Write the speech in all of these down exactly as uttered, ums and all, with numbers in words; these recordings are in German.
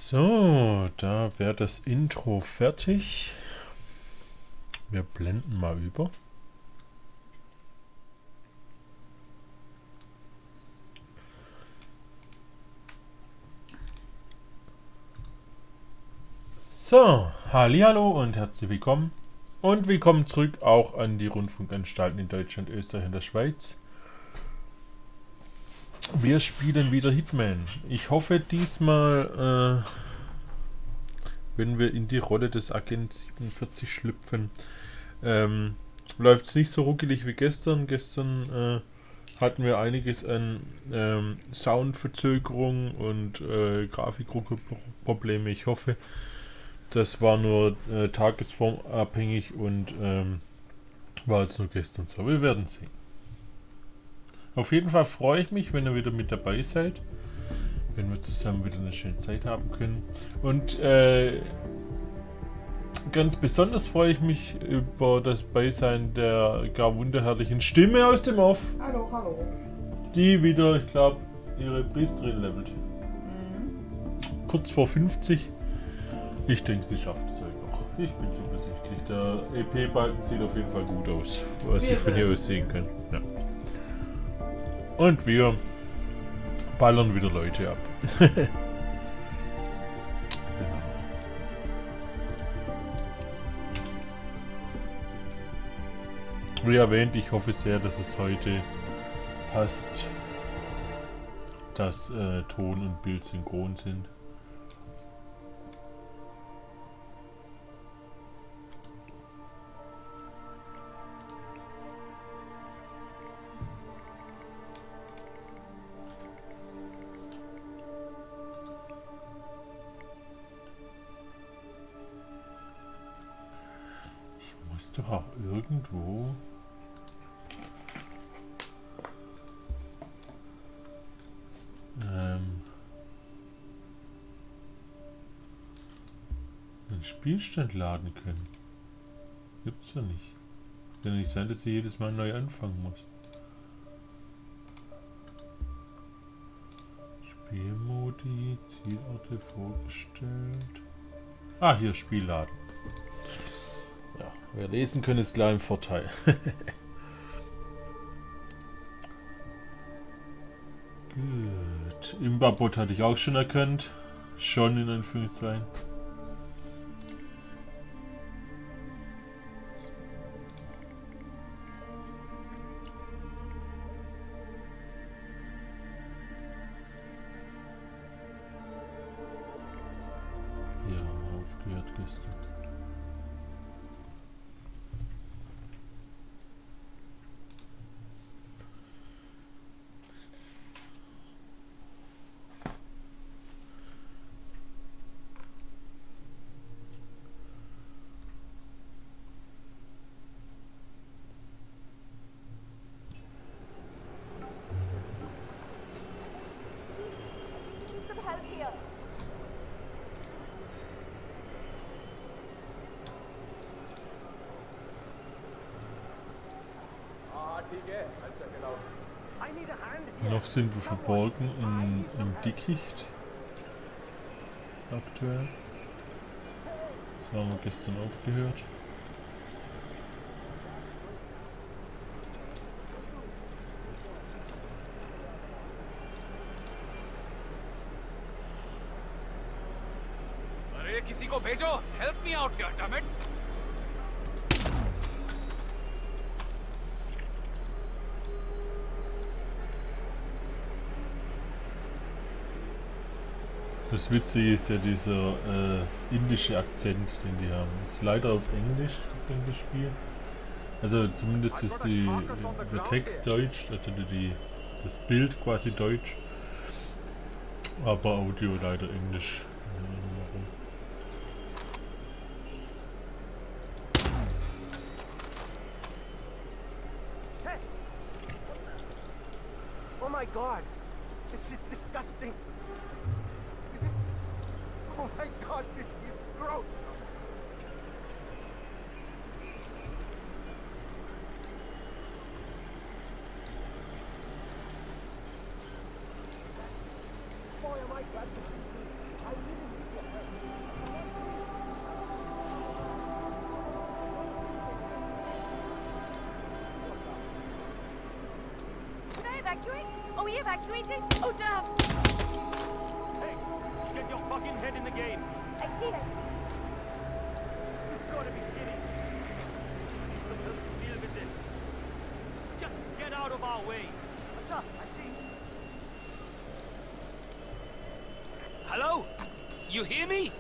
So, da wäre das Intro fertig. Wir blenden mal über. So, hallihallo und herzlich willkommen. Und willkommen zurück auch an die Rundfunkanstalten in Deutschland, Österreich und der Schweiz. Wir spielen wieder Hitman. Ich hoffe diesmal, äh, wenn wir in die Rolle des Agent siebenundvierzig schlüpfen, ähm, läuft es nicht so ruckelig wie gestern. Gestern äh, hatten wir einiges an ähm, Soundverzögerung und äh, Grafikprobleme. Ich hoffe, das war nur äh, tagesformabhängig und ähm, war jetzt nur gestern so. Wir werden sehen. Auf jeden Fall freue ich mich, wenn ihr wieder mit dabei seid. Wenn wir zusammen wieder eine schöne Zeit haben können. Und äh, ganz besonders freue ich mich über das Beisein der gar wunderherrlichen Stimme aus dem Off. Hallo, hallo. Die wieder, ich glaube, ihre Priesterin levelt. Mhm. Kurz vor fünfzig. Ich denke, sie schafft es heute noch. Ich bin zuversichtlich. Der E P-Balken sieht auf jeden Fall gut aus, was ich von hier aus sehen kann. Ja. Und wir ballern wieder Leute ab. Genau. Wie erwähnt, ich hoffe sehr, dass es heute passt, dass äh, Ton und Bild synchron sind. Ist doch auch irgendwo ähm, einen Spielstand laden können. Gibt's ja nicht. Kann ja nicht sein, dass ich jedes Mal neu anfangen muss. Spielmodi, Zielorte vorgestellt. Ah, hier Spielladen. Ja, wer lesen können, ist klar im Vorteil. Gut. Imbabot hatte ich auch schon erkannt. Schon in Anführungszeichen. Ja, haben wir aufgehört gestern. Noch sind wir verborgen im, im Dickicht. Aktuell. Das haben wir gestern aufgehört. अरे किसी को भेजो, help me out here, damn it! Das Witzige ist ja dieser äh, indische Akzent, den die haben. Ist leider auf Englisch, das ganze Spiel. Also zumindest ist die, der Text deutsch, also die, das Bild quasi deutsch. Aber Audio leider Englisch. Hey! Oh my God! This is disgusting! Is it? Oh my God! This is gross! Boy, am I glad to see you! I really need your evacuate? Are we evacuating? Oh, damn! Hey, get your fucking head in the game. I see it. You've got to be kidding. Need some help to deal with this. Just get out of our way. What's up? I see. Hello? You hear me?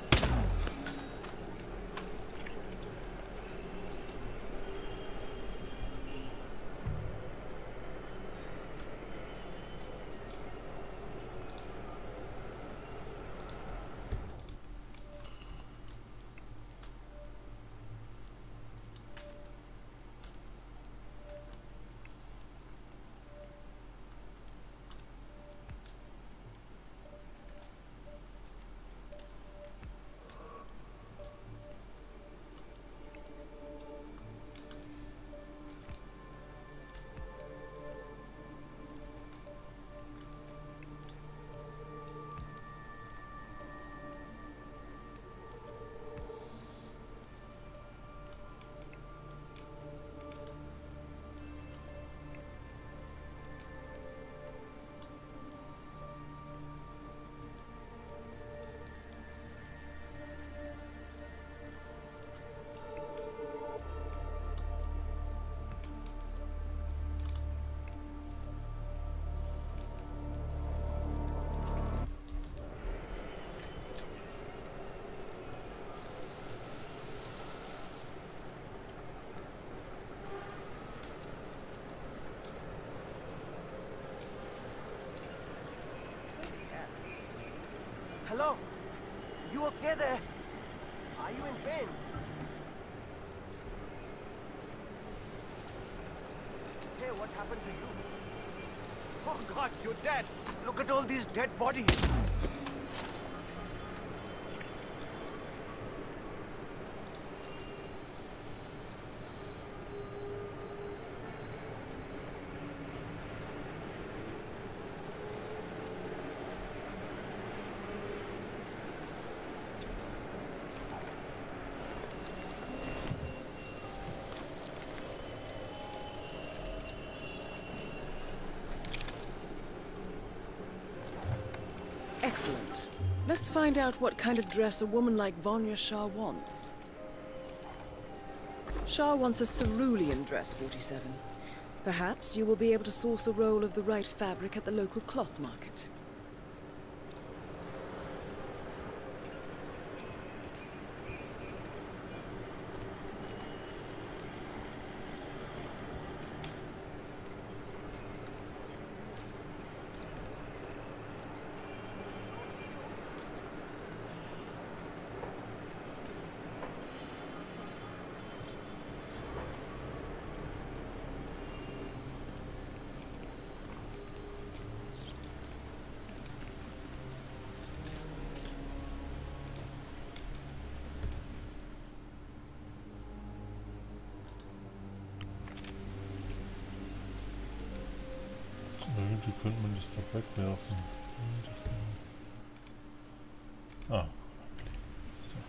Hello? You okay there? Are you in pain? Hey, what happened to you? Oh God, you're dead! Look at all these dead bodies! Excellent. Let's find out what kind of dress a woman like Vanya Shah wants. Shah wants a cerulean dress, forty-seven. Perhaps you will be able to source a roll of the right fabric at the local cloth market. Irgendwie könnte man das doch wegwerfen. Ah. So.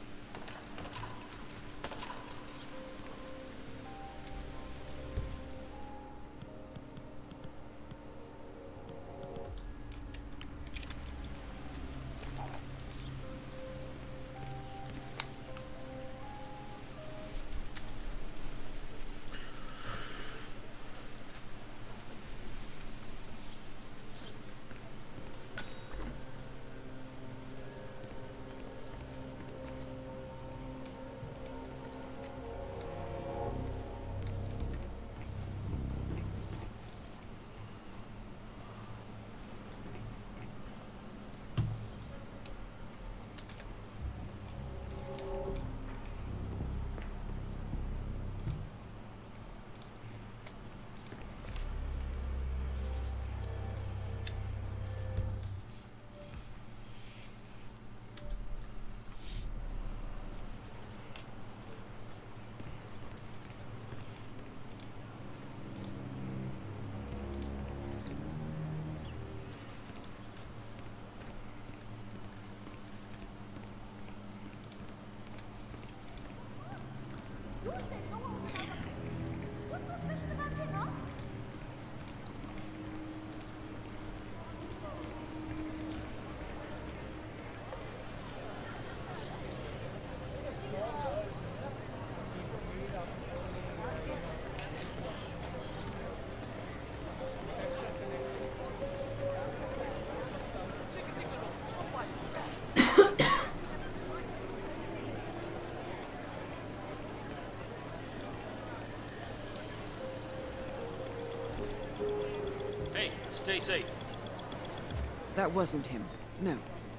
Stay safe. That wasn't him. No.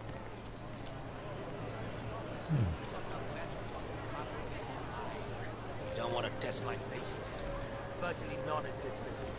You don't want to test my faith. Virtually non-existent.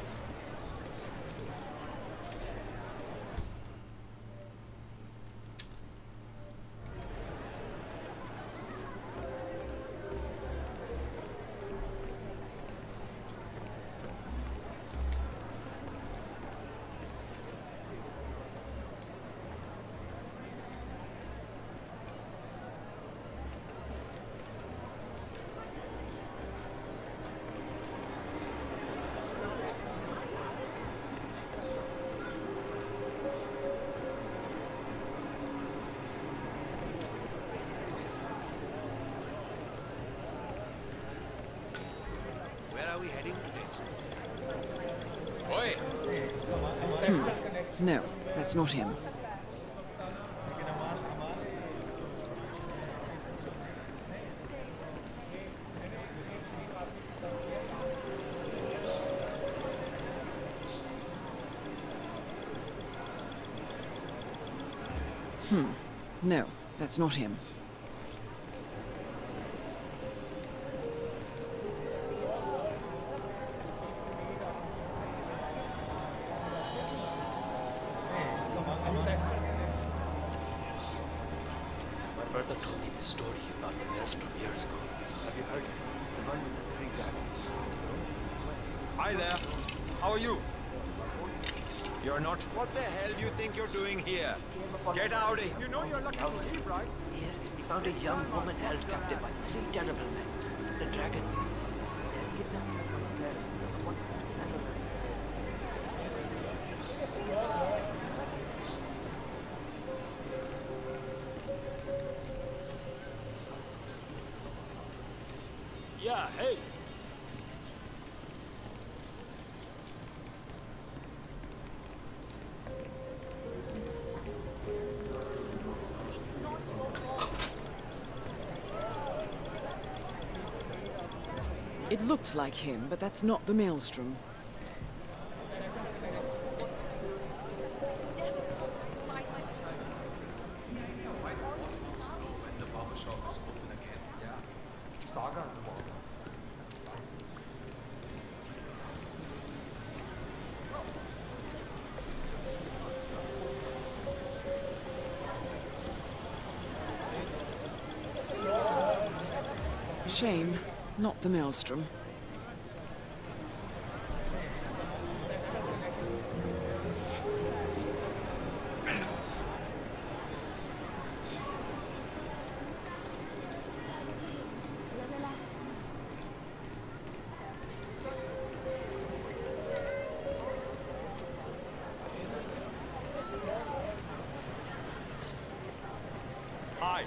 Where are we heading today, sir? Oi! No, that's not him. Hmm. No, that's not him. My brother told me the story about the maelstrom years ago. Have you heard? The one with the three dragons. Hi there. How are you? You're not. What the hell do you think you're doing here? Get out of here. You know you're lucky to leave, right? Here, he found a young woman held captive by three terrible men, the dragons. Yeah, hey. It looks like him, but that's not the maelstrom. Shame, not the maelstrom. Hi.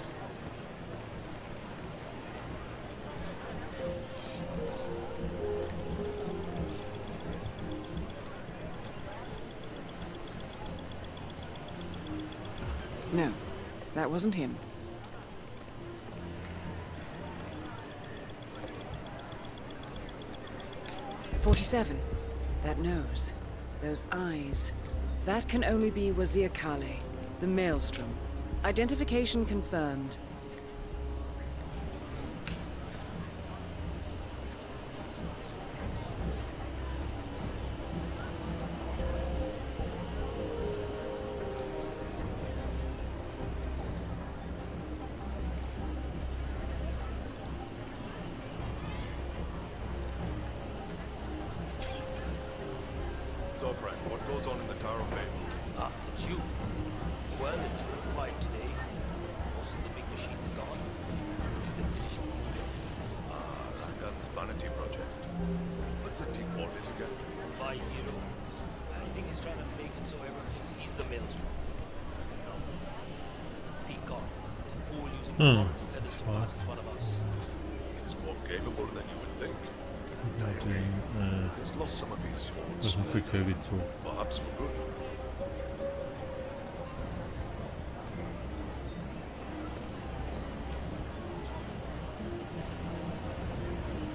No, that wasn't him. Forty-seven. That nose. Those eyes. That can only be Wazir Kale, the maelstrom. Identification confirmed. So, friend, what goes on in the Tower of Babel? Ah, it's you. Well, it's been quiet today. Most of the big machines are gone. Did they finish? Ah, Rakan's vanity project. What's it he called it again? My hero. I think he's trying to make it so everyone thinks he's the maelstrom. No. It's the peacock. The fool using Hmm. the feathers to pass as one of us. He's more capable than you would think. Den, äh, He's lost some of his das ist ein für Kirby zu. perhaps for good.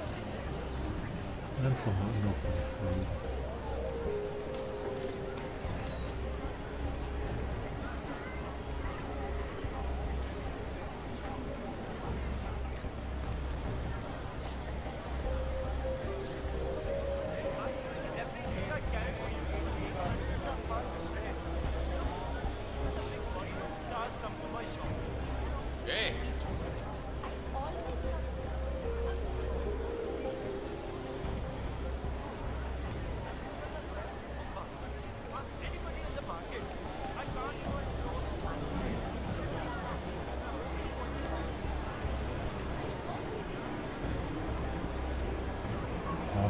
Einfach mal unauffällig fliegen.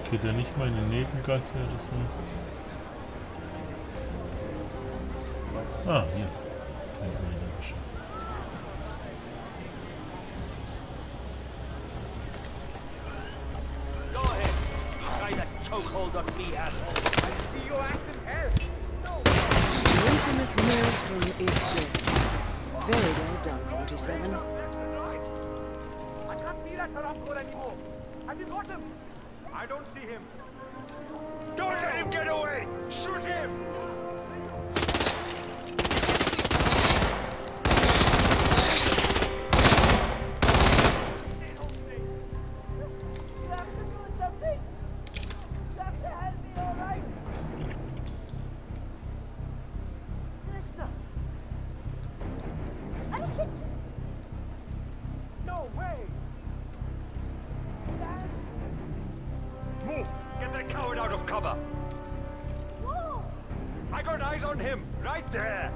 Geht er nicht mal in die Nebengasse oder so? Ah, hier. Kein Öl. Go ahead. Try that chokehold on me, asshole. I see you acting hell. No. The infamous Maelstrom is dead. Very well done, forty-seven. Right. I can't see that Taramkor anymore. Have you got him? I don't see him. Don't let him get away! Shoot him! No way! Move! Get that coward out of cover! I got eyes on him! Right there!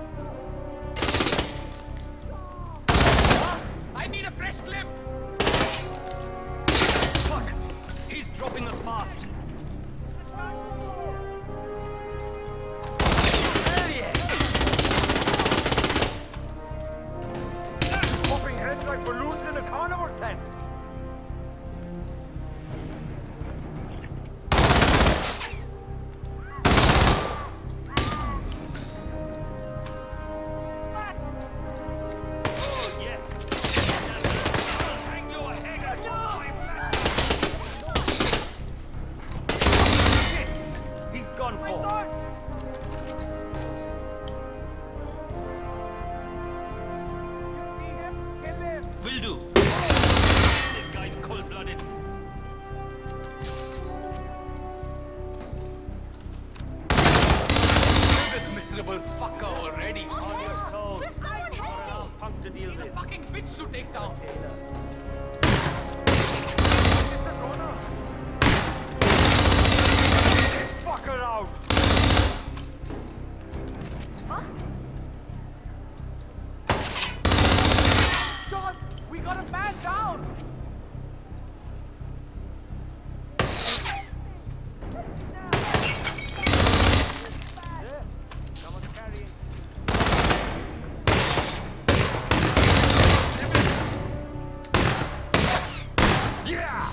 I need a fresh clip! Fuck! He's dropping us fast. Hell yes! Popping heads like balloons in a carnival tent. Oh, yes. Hang your head up. Shit. He's gone for. Will do. This guy's cold-blooded. This miserable fucker already. On your toes. I'll punk to deal with. Fucking bitch to take down. This fucker out! John, we got a man down. There. Someone's carrying. Yeah!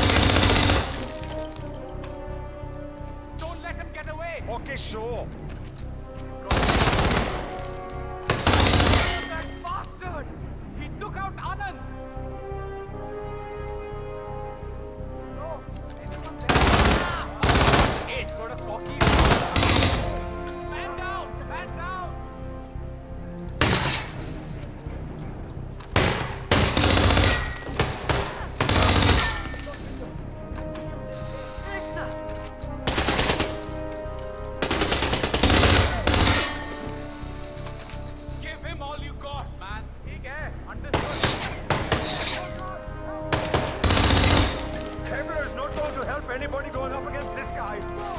Don't let him get away. Okay, sure. That bastard! He took out Anand! No! Anyone there? Ah! It's got a cocky. Man down! Man down! Give him all you got, man! ठीक है, understood. Kevlar is not going to help anybody going up against this guy.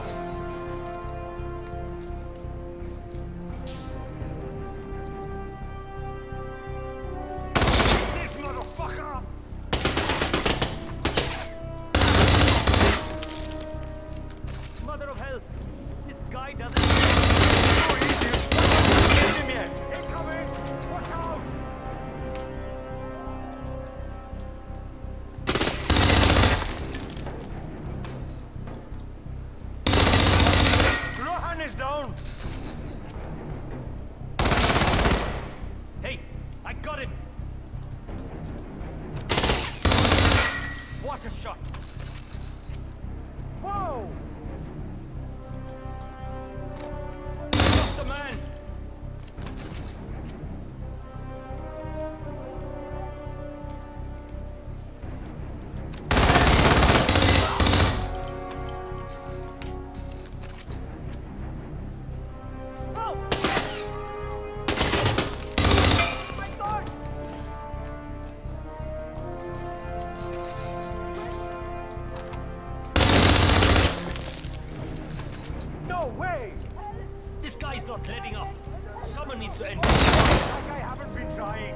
This motherfucker! Mother of hell! This guy doesn't. So easy! Get him yet! Incoming! Watch out! Rohan is down! Hey, I got him! What a shot! Whoa! Lost a man! Oh! My God! No way! This guy's not letting up. Someone needs to end it. Like I haven't been trying.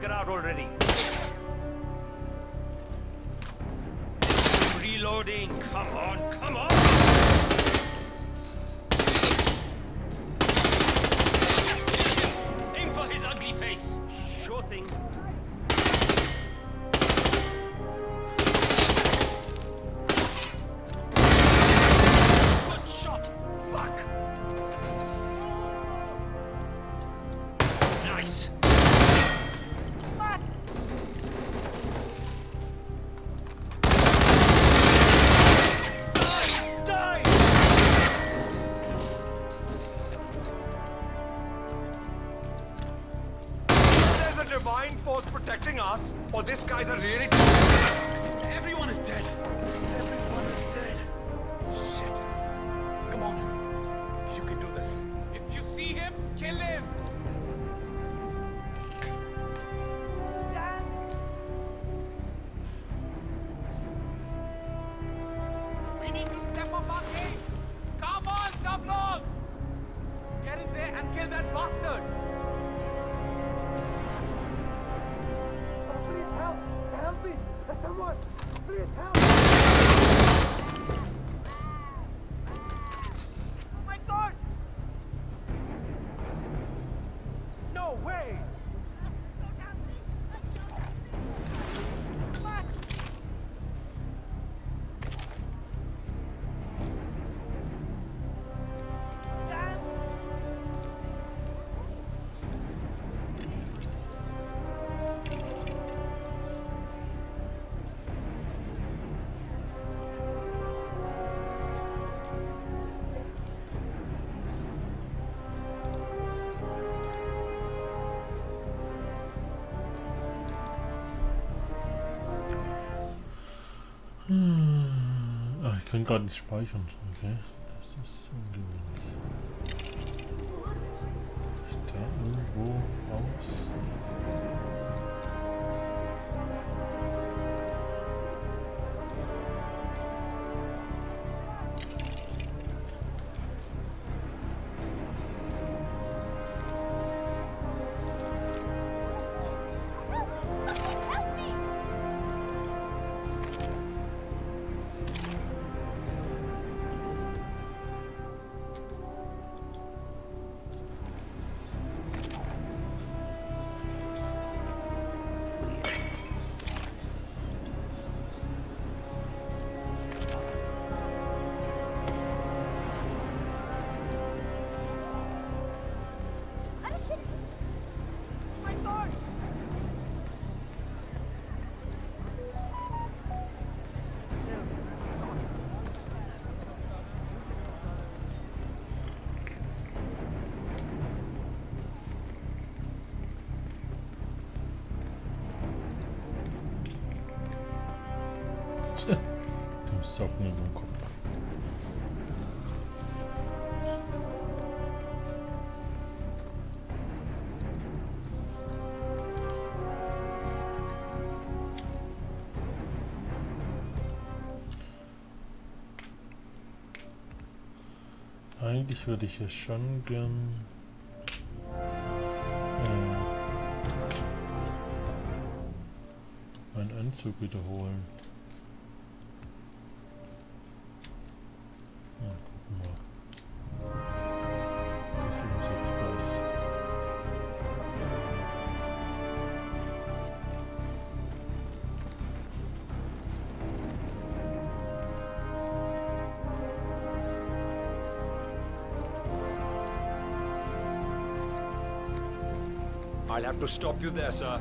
Get out already. Reloading. Come on, come on. Aim for his ugly face. Sure thing. Good shot. Fuck. Nice. Die! There's a divine force protecting us, or these guys are really... Everyone is dead. Everyone is dead. Shit. Come on. You can do this. If you see him, kill him. We need to step up our game. Come on, Sablon. Get in there and kill that bastard. Please help. Help me. Someone. Please help. Oh my God. No way. Ach, ich kann gerade nicht speichern. Okay, das ist ungewöhnlich. Ich da irgendwo raus. Dem Socken über den Kopf. Eigentlich würde ich es schon gern äh, meinen Anzug wiederholen. Ja, gucken wir mal. Das sieht so gut aus. I'll have to stop you there, sir.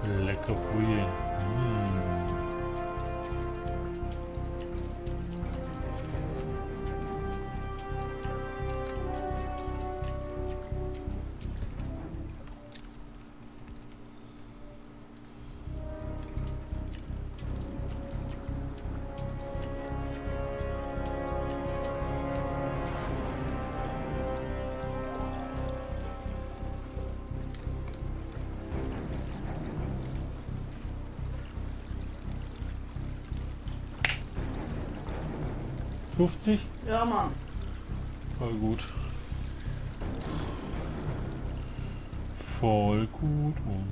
Lecker Brühe. Mm. fünfzig? Ja, Mann. Voll gut. Voll gut. Und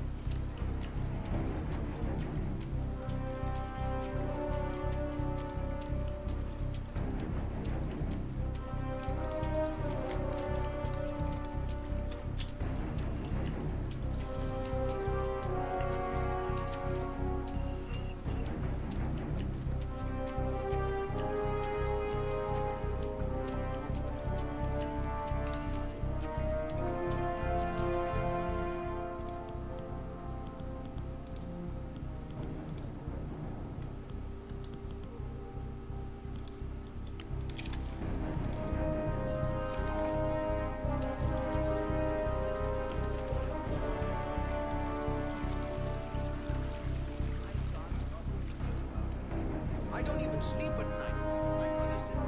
I don't even sleep at night. My mother said.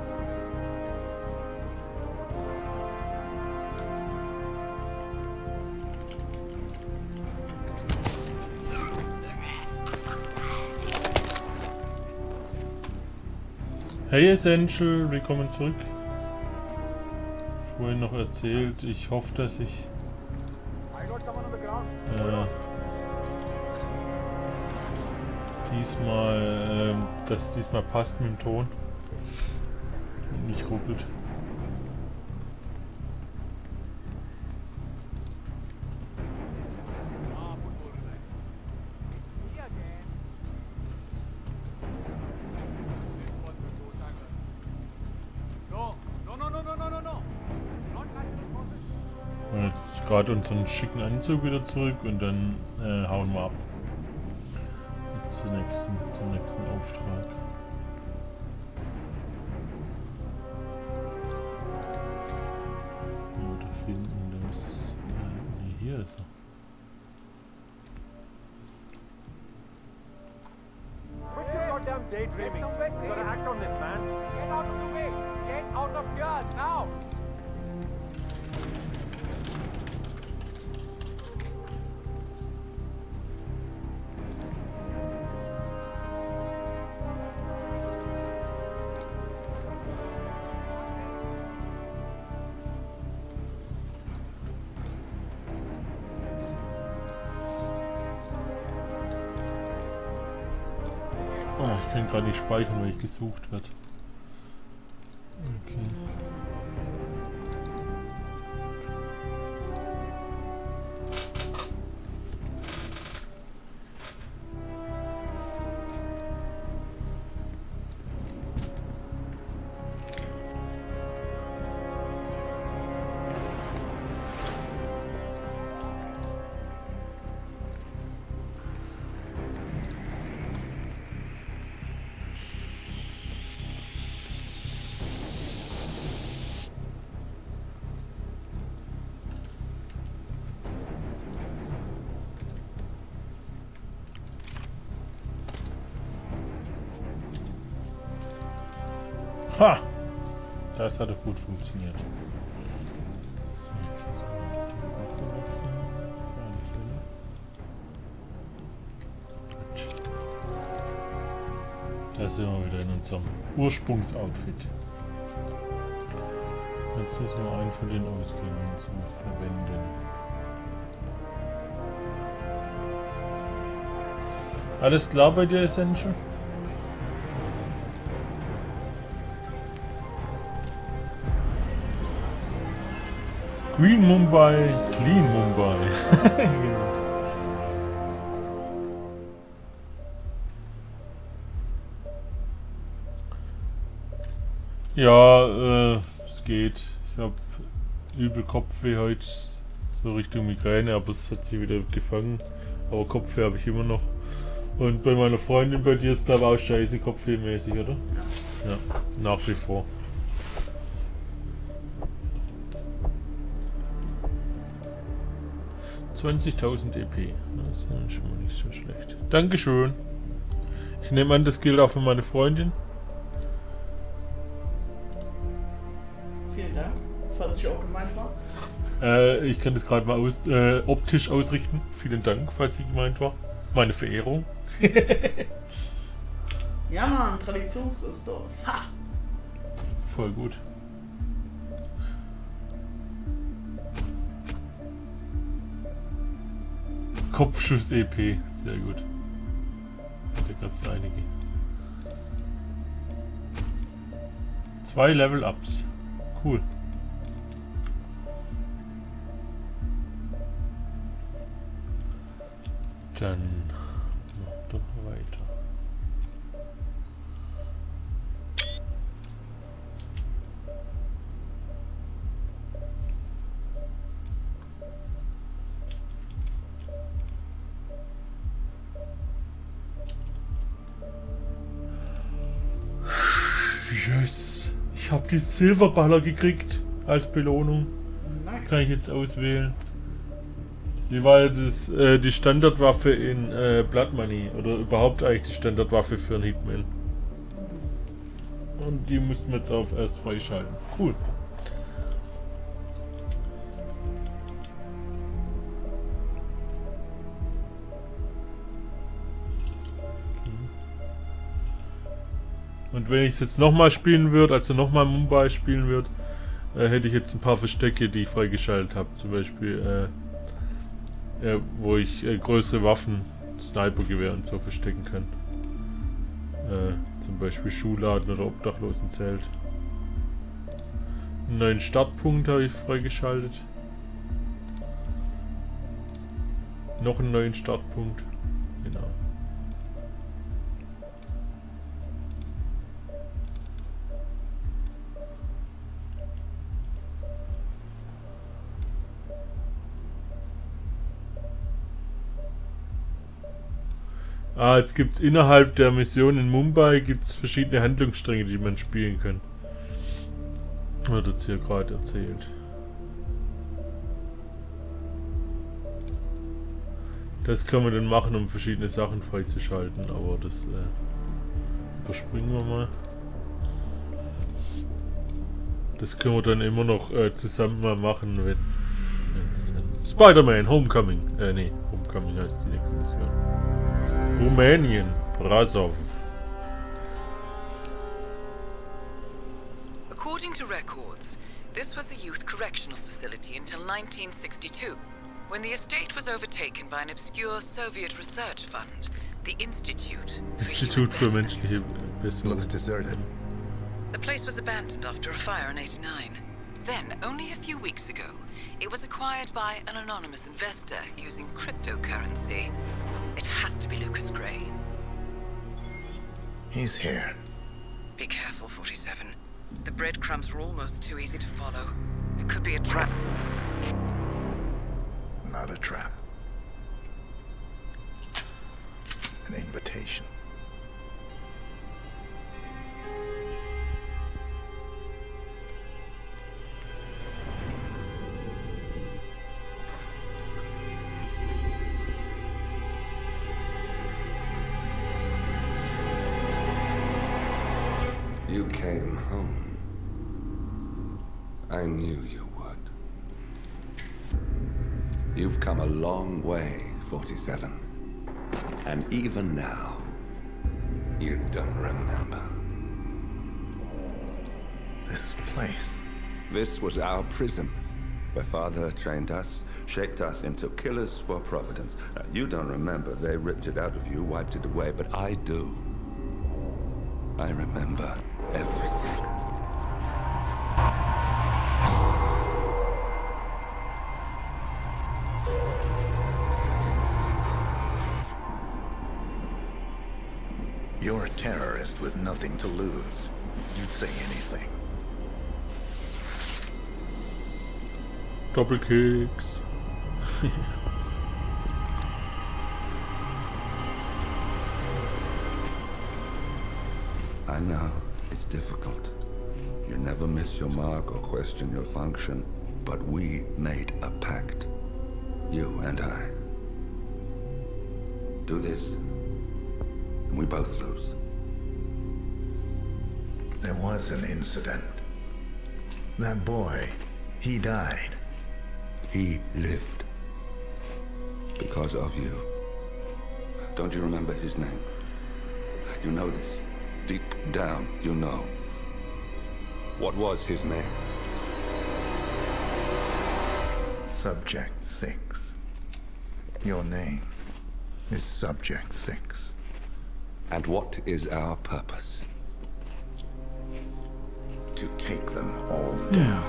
Hey Essential, willkommen zurück. Vorhin noch erzählt, ich hoffe, dass ich äh, diesmal, äh, dass diesmal passt mit dem Ton und nicht ruckelt. Jetzt gerade unseren schicken Anzug wieder zurück und dann äh, hauen wir ab. Jetzt zum nächsten, zum nächsten Auftrag. Oder finden das. Äh, nee, hier ist er. Quit your goddamn daydreaming. You gotta act on this, man. Get out of the way. Get out of here now. Oh, ich kann gerade nicht speichern, weil ich gesucht werde. Okay. Ha! Das hat doch gut funktioniert. So, jetzt ist Gut. Da sind wir wieder in unserem Ursprungsoutfit. Jetzt müssen wir einen von den Ausgängen zu verwenden. Alles klar bei dir, Essential? Green Mumbai, Clean Mumbai. Genau. Ja, äh, es geht. Ich habe übel Kopfweh heute, so Richtung Migräne, aber es hat sich wieder gefangen. Aber Kopfweh habe ich immer noch. Und bei meiner Freundin, bei dir ist glaube ich auch scheiße Kopfwehmäßig, oder? Ja. Ja, nach wie vor. zwanzigtausend E P. Das ist schon mal nicht so schlecht. Dankeschön. Ich nehme an, das gilt auch für meine Freundin. Vielen Dank, falls ich auch gemeint war. Äh, ich kann das gerade mal aus, äh, optisch ausrichten. Vielen Dank, falls sie gemeint war. Meine Verehrung. Ja, Mann, Traditionsrüstung. Ha! Voll gut. Kopfschuss-E P, sehr gut. Da gab es einige. Zwei Level-Ups. Cool. Dann noch doch weiter. Yes. Ich habe die Silberballer gekriegt als Belohnung. Nice. Kann ich jetzt auswählen. Die war ja das, äh, die Standardwaffe in äh, Blood Money. Oder überhaupt eigentlich die Standardwaffe für einen Hitman. Und die mussten wir jetzt auf erst freischalten. Cool. Und wenn ich es jetzt nochmal spielen würde, also nochmal Mumbai spielen würde, äh, hätte ich jetzt ein paar Verstecke, die ich freigeschaltet habe. Zum Beispiel, äh, äh, wo ich äh, größere Waffen, Snipergewehr und so verstecken kann. Äh, zum Beispiel Schuhladen oder Obdachlosenzelt. Einen neuen Startpunkt habe ich freigeschaltet. Noch einen neuen Startpunkt. Genau. Ah, jetzt gibt es innerhalb der Mission in Mumbai gibt's verschiedene Handlungsstränge, die man spielen kann. Wird jetzt hier gerade erzählt. Das kann man dann machen, um verschiedene Sachen freizuschalten, aber das äh, überspringen wir mal. Das können wir dann immer noch äh, zusammen mal machen, wenn... wenn Spider-Man Homecoming. Äh, nee, Homecoming heißt die nächste Mission. Rumänien, Brasov. According to records, this was a youth correctional facility until nineteen sixty-two, when the estate was overtaken by an obscure Soviet research fund, the Institute for Institut für menschliche Besserung. Looks deserted. The place was abandoned after a fire in eighty-nine. Then, only a few weeks ago, it was acquired by an anonymous investor using cryptocurrency. It has to be Lucas Gray. He's here. Be careful, forty-seven. The breadcrumbs are almost too easy to follow. It could be a trap. Not a trap. An invitation. You came home. I knew you would. You've come a long way, forty-seven. And even now, you don't remember. This place. This was our prison, where Father trained us, shaped us into killers for Providence. Now, you don't remember. They ripped it out of you, wiped it away, but I do. I remember everything. You're a terrorist with nothing to lose. You'd say anything. Doppelkeks. I know, it's difficult. You never miss your mark or question your function, but we made a pact. You and I. Do this, and we both lose. There was an incident. That boy, he died. He lived. Because of you. Don't you remember his name? You know this. Deep down, you know. What was his name? Subject Six. Your name is Subject Six. And what is our purpose? To take them all down.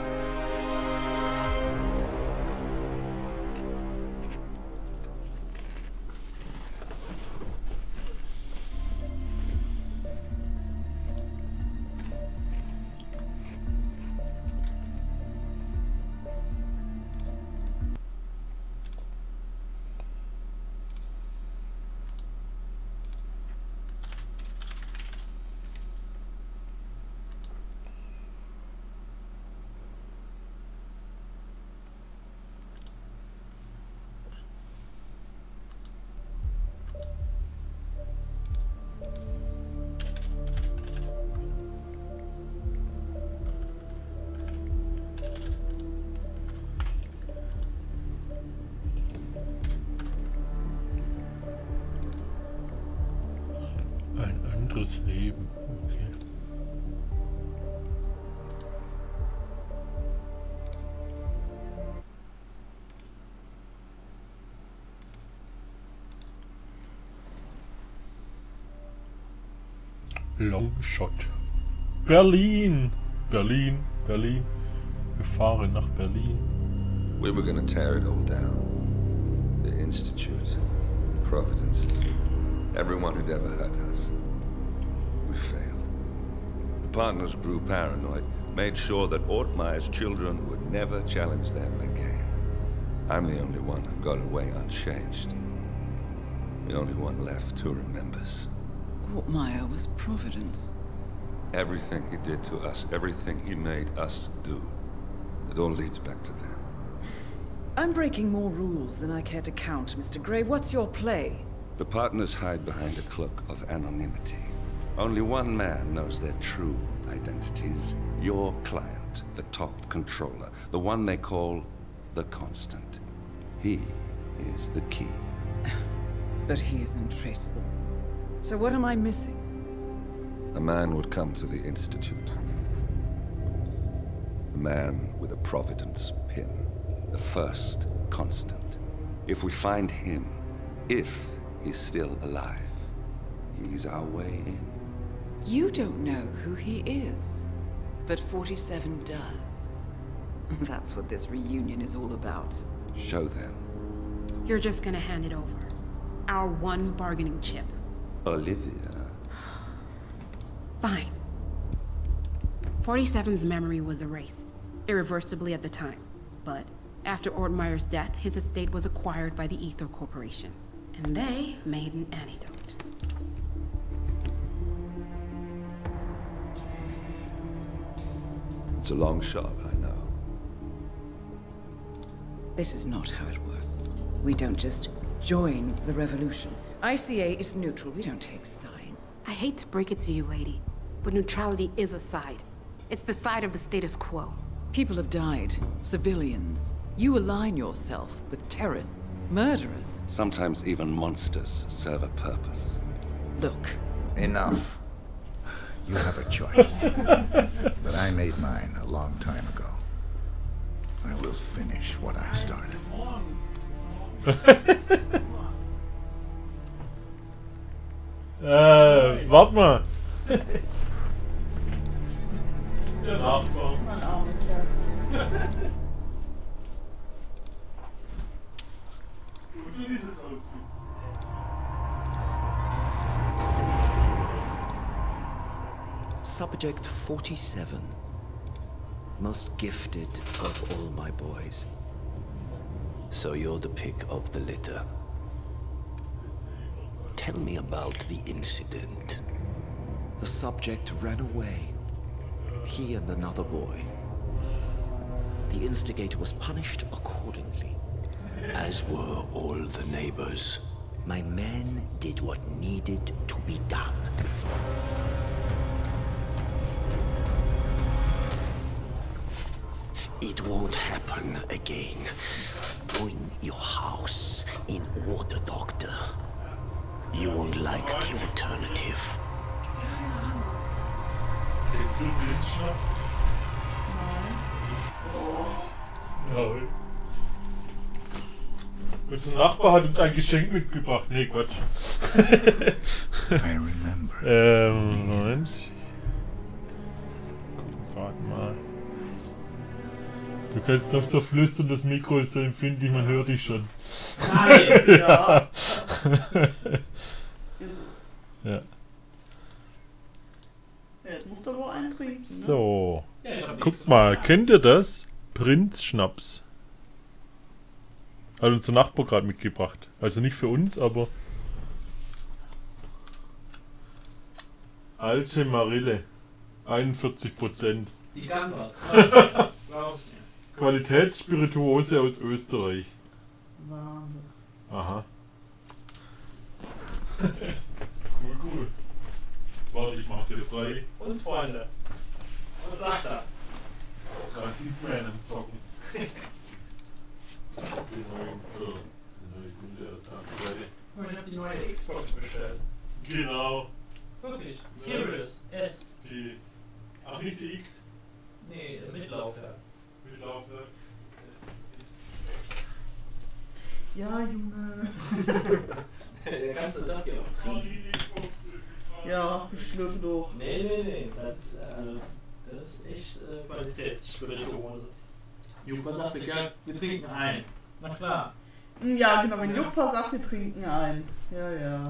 Ein anderes Leben, okay. Longshot. Berlin! Berlin, Berlin. Wir fahren nach Berlin. We were gonna tear it all down. The Institute, Providence, everyone who'd ever hurt us. We failed. The partners grew paranoid, made sure that Ortmeyer's children would never challenge them again. I'm the only one who got away unchanged. The only one left who remembers. Ortmeyer was Providence. Everything he did to us, everything he made us do, it all leads back to them. I'm breaking more rules than I care to count, Mister Grey. What's your play? The partners hide behind a cloak of anonymity. Only one man knows their true identities. Your client, the top controller, the one they call the Constant. He is the key. But he is untraceable. So what am I missing? A man would come to the Institute. A man with a Providence pin. The first Constant. If we find him, if he's still alive, he's our way in. You don't know who he is, but forty-seven does. That's what this reunion is all about. Show them. You're just gonna hand it over. Our one bargaining chip. Olivia. Fine. forty-seven's memory was erased, irreversibly at the time. But after Ortmeyer's death, his estate was acquired by the Ether Corporation. And they made an antidote. It's a long shot, I know. This is not how it works. We don't just join the revolution. I C A is neutral. We don't take sides. I hate to break it to you, lady, but neutrality is a side. It's the side of the status quo. People have died. Civilians. You align yourself with terrorists, murderers. Sometimes even monsters serve a purpose. Look. Enough. You have a choice. But I made mine a long time ago. I will finish what I started. Äh, warte mal. Der Nachbar. Mein armes Herz. Subject forty-seven. Most gifted of all my boys. So you're the pick of the litter. Tell me about the incident. The subject ran away. He and another boy. The instigator was punished accordingly. As were all the neighbors. My men did what needed to be done. It won't happen again. Bring your house in order, Doctor. You won't like the alternative. Nein. Unser Nachbar hat uns ein Geschenk mitgebracht. Nee, Quatsch. I remember. ähm, Moment. Gucken gerade mal. Du kannst noch so flüstern, das Mikro ist so empfindlich, man hört dich schon. Nein, ja. Ja. Jetzt musst du wohl einen trinken, ne? So. Ja, ich hab Guck nichts. mal, kennt ihr das? Prinzschnaps. Hat unser Nachbar gerade mitgebracht. Also nicht für uns, aber... Alte Marille. einundvierzig Prozent. Die kann was. Raus. Qualitätsspirituose aus Österreich. Wahnsinn. Aha. Cool, cool. Warte, ich mach dir frei. Und Freunde. Was sagt er? Gerade Hitman am Zocken. Den neuen, äh, den neuen Kunde erst aktuell. Oh, ich hab die neue Xbox bestellt. Genau. Wirklich? Serious? S? Die. Ach, nicht die X? Nee, Mitlaufwerk. Mitlaufwerk. Ja, Junge. Der ganze Tag hier auch trinken. Ja, ich schlürfe durch. Nee, nee, nee. Das, also, das ist echt äh, Qualitätsspirituose. Jupa sagte, ja, wir trinken ein. Na klar. Ja, genau, wenn Juppa sagt, wir trinken ein. Ja, ja.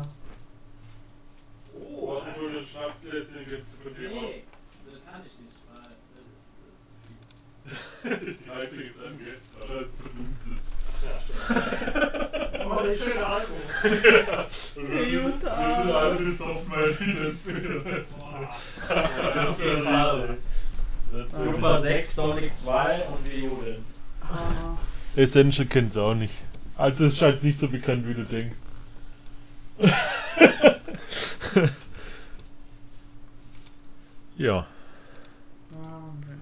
Oh, warte nur das Schnapsgläschen jetzt von dir aus. Nee, das kann ich nicht, weil das ist, das ist viel. Die einzige ist angeht, aber das ist verdunstet. Ja, stimmt. Aber der schöne Alkohol. Ja. Gute Wir sind alle besoffen, weil wir den Film Das ist alles. Juppa sechs, Sonic zwei und wir jodeln. Ah. Essential kennt's auch nicht. Also es scheint nicht so bekannt, wie du denkst. Ja. Wahnsinn.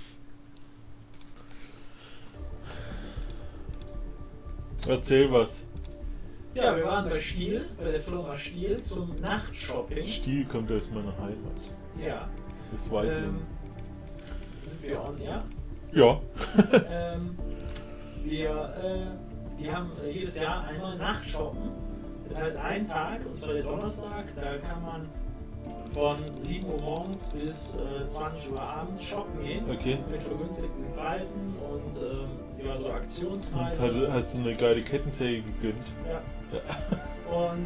Erzähl was. Ja, wir waren bei Stihl, bei der Firma Stihl zum Nachtshopping. Stiel kommt aus meiner Heimat. Ja. Das ist weit. Ähm, sind wir on, ja? Ja. ähm, wir, äh, die haben äh, jedes Jahr einmal Nachtshoppen. Das heißt, ein Tag, und zwar der Donnerstag, da kann man von sieben Uhr morgens bis äh, zwanzig Uhr abends shoppen gehen. Okay. Mit vergünstigten Preisen und ähm, ja, so Und Aktionspreise. hast, hast du eine geile Kettensäge gegönnt? Ja. Ja. Und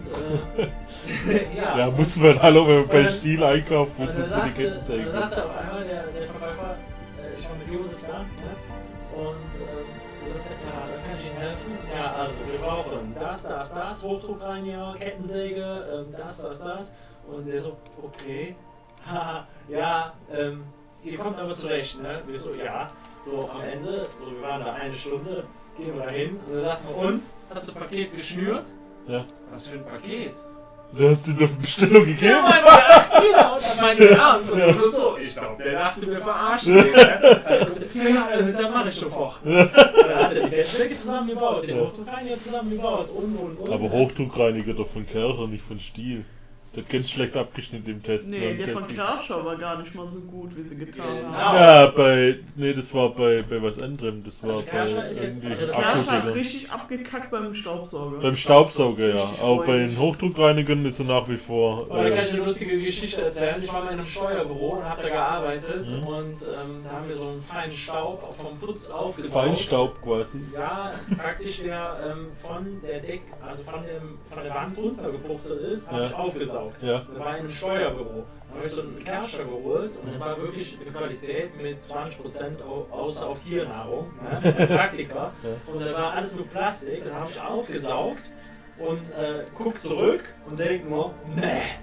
äh, ja. Ja, muss man hallo, wenn man bei dann- Stiel einkauft, muss und man dann so die sagte, Kettensäge. dann sagte auf einmal der, der Verkäufer, äh, ich war mit Josef da, ne? Und ähm, er sagte, ja, da kann ich Ihnen helfen. Ja, also wir brauchen das, das, das, Hochdruckreiniger, Kettensäge, ähm, das, das, das. Und der so, okay, haha, ja, ähm, ihr kommt aber zurecht, ne? Wir so, ja. So am Ende, so wir waren da eine Stunde, gehen wir da hin und dann sagt man, und? Hast du Paket geschnürt? Ja. Was für ein Paket? Da hast du doch eine Bestellung gegeben? Ja, meine, ja, genau, das meine ich ernst. Und so, so. Ich glaube, der dachte, wir verarschen den. Ne? Ja, ja, das mache ich sofort. Und dann hat er die Kettensäge zusammengebaut, den Hochdruckreiniger zusammengebaut und, und, und. Aber Hochdruckreiniger doch von Kercher, nicht von Stiel. Der hat ganz schlecht abgeschnitten im Test. Nee, beim der von Testen. Kerscher war gar nicht mal so gut, wie sie getan Genau. haben. Ja, bei. Nee, das war bei, bei was anderem. Das war Also bei Kerscher ist jetzt- irgendwie also das Akkus Kerscher hat oder. richtig abgekackt beim Staubsauger. Beim Staubsauger, ja. Richtig Aber bei freudig. den Hochdruckreinigern ist er nach wie vor. Aber da kann ich Äh, eine lustige Geschichte erzählen. Ich war mal in einem Steuerbüro und habe da gearbeitet Mhm. und ähm, da haben wir so einen feinen Staub vom Putz aufgesaugt. Feinstaub quasi. Ja, praktisch der ähm, von der Deck, also von, dem, von der Wand runtergepurzelt ist, habe Ja. ich aufgesaugt. Ja. Da war in einem Steuerbüro. Da habe ich so einen Kerscher geholt und das war wirklich eine Qualität mit zwanzig Prozent au- außer auf Tiernahrung. Ne? Praktika. Ja. Und da war alles nur Plastik. Und dann habe ich aufgesaugt und äh, guck zurück und denk nur, nee,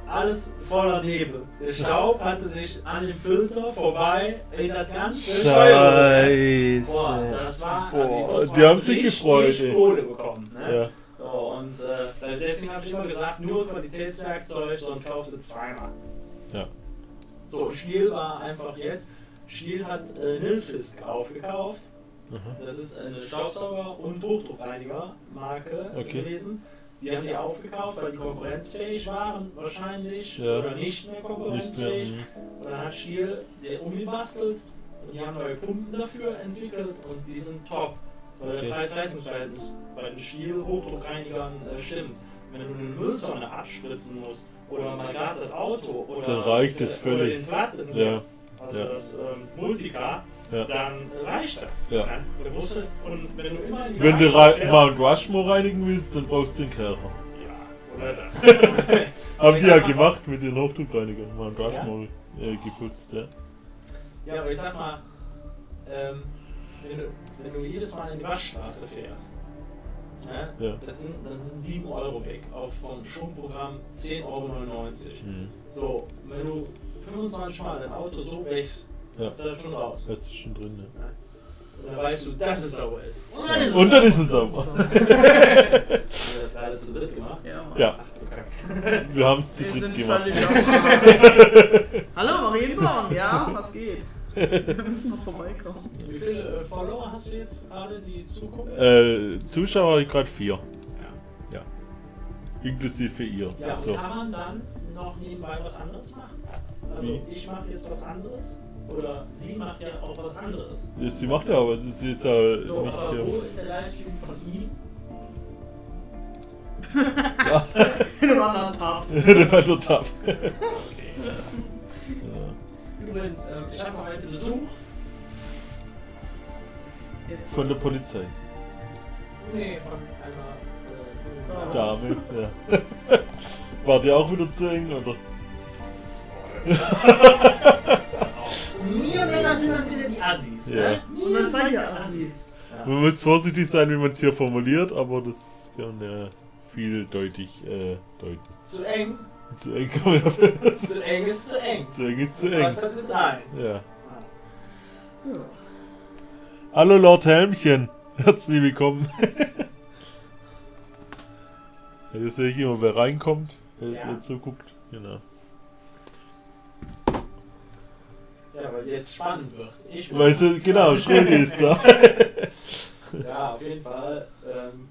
alles voller Nebel. Der Staub hatte sich an dem Filter vorbei in das ganze Steuerrohr. Scheiße. Boah, das war, Boah, also die, Bots die haben haben sich richtig gefreut, ey. Kohle bekommen. Ne? Ja. So, und äh, deswegen habe ich immer gesagt, nur Qualitätswerkzeug, sonst kaufst du zweimal. Ja. So, Stihl war einfach jetzt. Stihl hat äh, Nilfisk aufgekauft. Aha. Das ist eine Staubsauger- und Hochdruckreiniger-Marke Okay. gewesen. Die haben die aufgekauft, weil die konkurrenzfähig waren, wahrscheinlich. Ja. Oder nicht mehr konkurrenzfähig. Nicht mehr, und dann hat Stihl der umgebastelt. Und die haben neue Pumpen dafür entwickelt. Und die sind top. Weil Okay. der Preis-Leistungs-Verhältnis bei den Stihl-Hochdruckreinigern äh, stimmt. Wenn du eine Mülltonne abspritzen musst, oder mal gerade das Auto, oder, Dann reicht es oder völlig. den Platten, Ja. also Ja. das ähm, Multicar, Ja. dann reicht das. Ja. Ne? Da musst du, und wenn du immer in die Wenn du Werkstatt Ra- fährst- Mount Rushmore reinigen willst, dann brauchst du den Kercher. Ja, oder das. Haben Ich die ja sag mal- gemacht mit den Hochdruckreinigern. Mount Rushmore äh, geputzt, ja. Ja, aber ich sag mal, ähm, wenn, du, wenn du jedes Mal in die Waschstraße fährst, ne, Ja. das, sind, das sind sieben Euro weg, auf vom Schwungprogramm zehn Euro neunundneunzig. Mhm. So, wenn du fünfundzwanzig Mal dein Auto so wächst, Ja. ist das schon raus. Das ist schon drin, ja. Und dann weißt du, dass es sauber ist. Und dann Ja. ist es Und dann sauber. ist es sauber. Haben wir das gerade zu dritt gemacht? Ja, Mann. Ja. Ach, okay. Wir haben es zu Wir dritt sind gemacht. völlig auf- Hallo Marienborn, ja, was geht? Wir müssen noch vorbeikommen. Wie viele äh, Follower hast du jetzt gerade, die zugucken? Äh, Zuschauer gerade vier. Ja. Ja. Inklusive ihr. Ja, und So. kann man dann noch nebenbei was anderes machen? Also Wie? ich mache jetzt was anderes oder sie macht ja auch was anderes. Sie macht ja, aber sie ist ja So, nicht. aber ähm, wo ist der Livestream von ihm? In einem anderen Tab. Der war der Tab. Okay. Übrigens, ähm, ich hatte heute Besuch. Von der Polizei. Nee, von einer äh, Dame, ja. War der auch wieder zu eng, oder? Wir Männer sind dann wieder die Assis. Ja. Ne? Und dann seid ihr Assis. Ja. Man muss vorsichtig sein, wie man es hier formuliert, aber das kann ja vieldeutig äh, deuten. Zu eng. Zu eng kann man ja. Zu eng ist zu eng. Zu eng ist zu eng. Was hat mit ein? Ja. Ja. Hallo Lord Helmchen. Herzlich willkommen. Hier sehe ich immer, wer reinkommt, wer, Ja. wer zuguckt. Genau. Ja, weil jetzt spannend wird. Ich bin- Weil sie, genau, Schrödi ist da. Ja, auf jeden Fall. Ähm,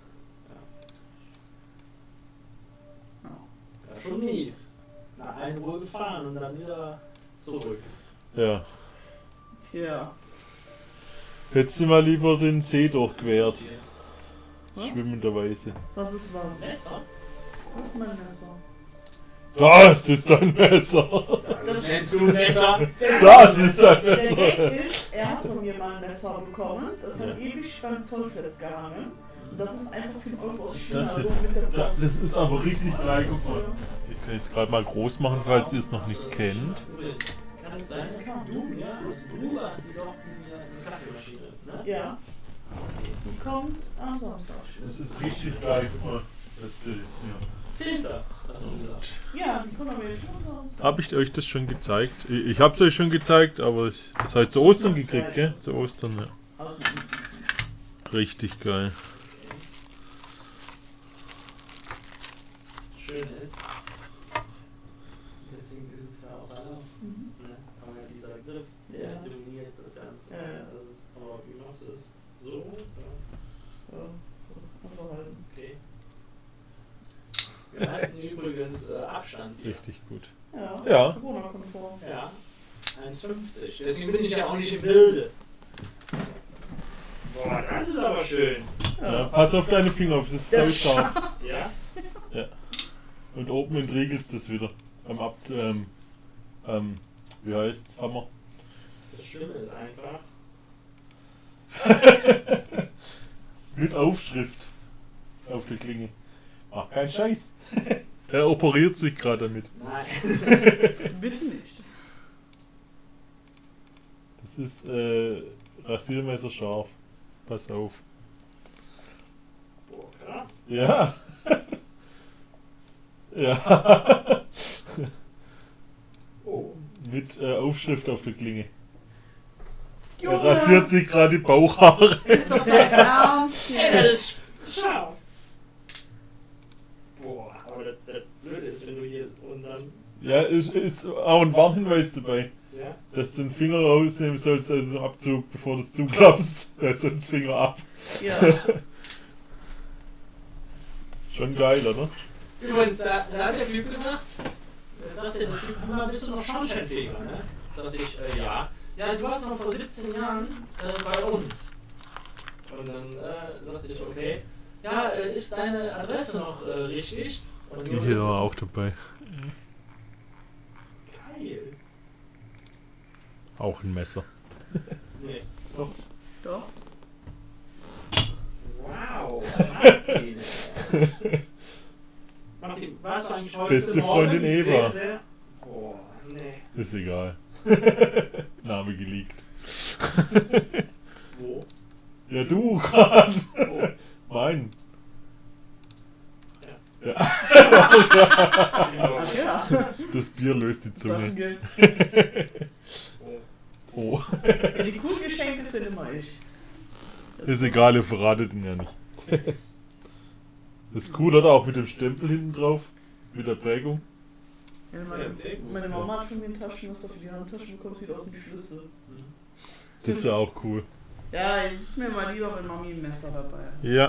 ja. Ja, schon mies. Nach eine Uhr gefahren und dann wieder zurück. Ja. Ja. Hättest du mal lieber den See durchquert. Was? Schwimmenderweise. Was ist was? Messer? Was ist mein Messer? Das ist ein Messer. Das nennst du ein Messer? Das ist ein Der Messer. Gag ist, er hat von mir mal ein Messer bekommen. Das hat Ja. ewig beim Zoll festgehangen. Und das ist einfach für einen Euro aus China. Das, so mit der das, Post. das ist aber richtig geil. Guck mal. Ich kann jetzt gerade mal groß machen, falls ihr es noch nicht kennt. Übrigens, kann es sein, dass du mir, also du hast dir doch eine, eine Kaffeemaschine, ne? Ja. Die kommt am Samstag. Das ist richtig geil. Guck mal. Das, äh, ja. Zehnter, hast du gesagt. Ja, die kommen aber jetzt schon raus. Habe ich euch das schon gezeigt? Ich, ich habe es euch schon gezeigt, aber ich das halt zu Ostern gekriegt, gell? Zu Ostern, ja. Richtig geil. Schön ist, deswegen ist es ja auch erlaubt. Mhm. Ne? Aber dieser Griff, der Ja. dominiert das Ganze. Ja, ja. Das ist, aber wie machst du es? So? Ja, so, einfach halten. Okay. Wir halten übrigens äh, Abstand hier. Richtig gut. Ja. Ja. Corona-konform. Ja. eins fünfzig. Deswegen bin ich ja auch nicht im Bilde. Boah, das ist aber schön. Ja, pass auf deine Finger auf, das ist Das so scharf. Ja? Ja. Und oben entriegelst du es wieder. Am Ab ähm, ähm, wie heißt's? Hammer. Das Schlimme ist einfach. Mit Aufschrift auf der Klinge. Ach, kein Scheiß. Er operiert sich gerade damit. Nein. Bitte nicht. Das ist äh, Rasiermesser scharf. Pass auf. Boah, krass. Ja. Ja. Mit äh, Aufschrift auf der Klinge. Junge. Er rasiert sich gerade die Bauchhaare. Ist das dein Ernst? Ey, das ist scharf. Boah, aber das, das Blöde ist, wenn du hier und dann... Ja, ist, ist auch ein Warnhinweis dabei. Ja? Dass du den Finger rausnehmen sollst aus dem Abzug, bevor du es zuklappst. Da ist sonst Finger ab. Ja. Schon geil, oder? Übrigens, da, da hat der Typ gesagt, da sagte der Typ, immer bist du noch Schornsteinfeger, ne? Sagte ich, äh, ja. Ja, du warst noch vor siebzehn Jahren äh, bei uns. Und dann äh, sagte ich, okay. Ja, äh, ist deine Adresse noch äh, richtig? Und Die hier war auch dabei. Geil. Auch ein Messer. Nee. Doch. Doch. Wow, Martin. Martin, warst du eigentlich heute Beste Freundin Morgen Eva. sehr, sehr... Boah, nee. Ist egal. Name geleakt. Wo? Ja, du gerade. Wo? Mein. Ja. Ja. Ach ja. Das Bier löst die Zunge. Taschengeld. Oh. Ja, die coolen Geschenke finde immer ich. Ist egal, ihr verratet ihn ja nicht. Das ist cool, oder? Auch mit dem Stempel hinten drauf. Mit der Prägung. Ja, meine, meine Mama hat von mir ein Taschenmesser für die Handtasche bekommen, sieht aus wie Schlüssel. Das ist ja auch cool. Ja, es ist mir mal lieber, wenn Mami ein Messer dabei hat. Ja.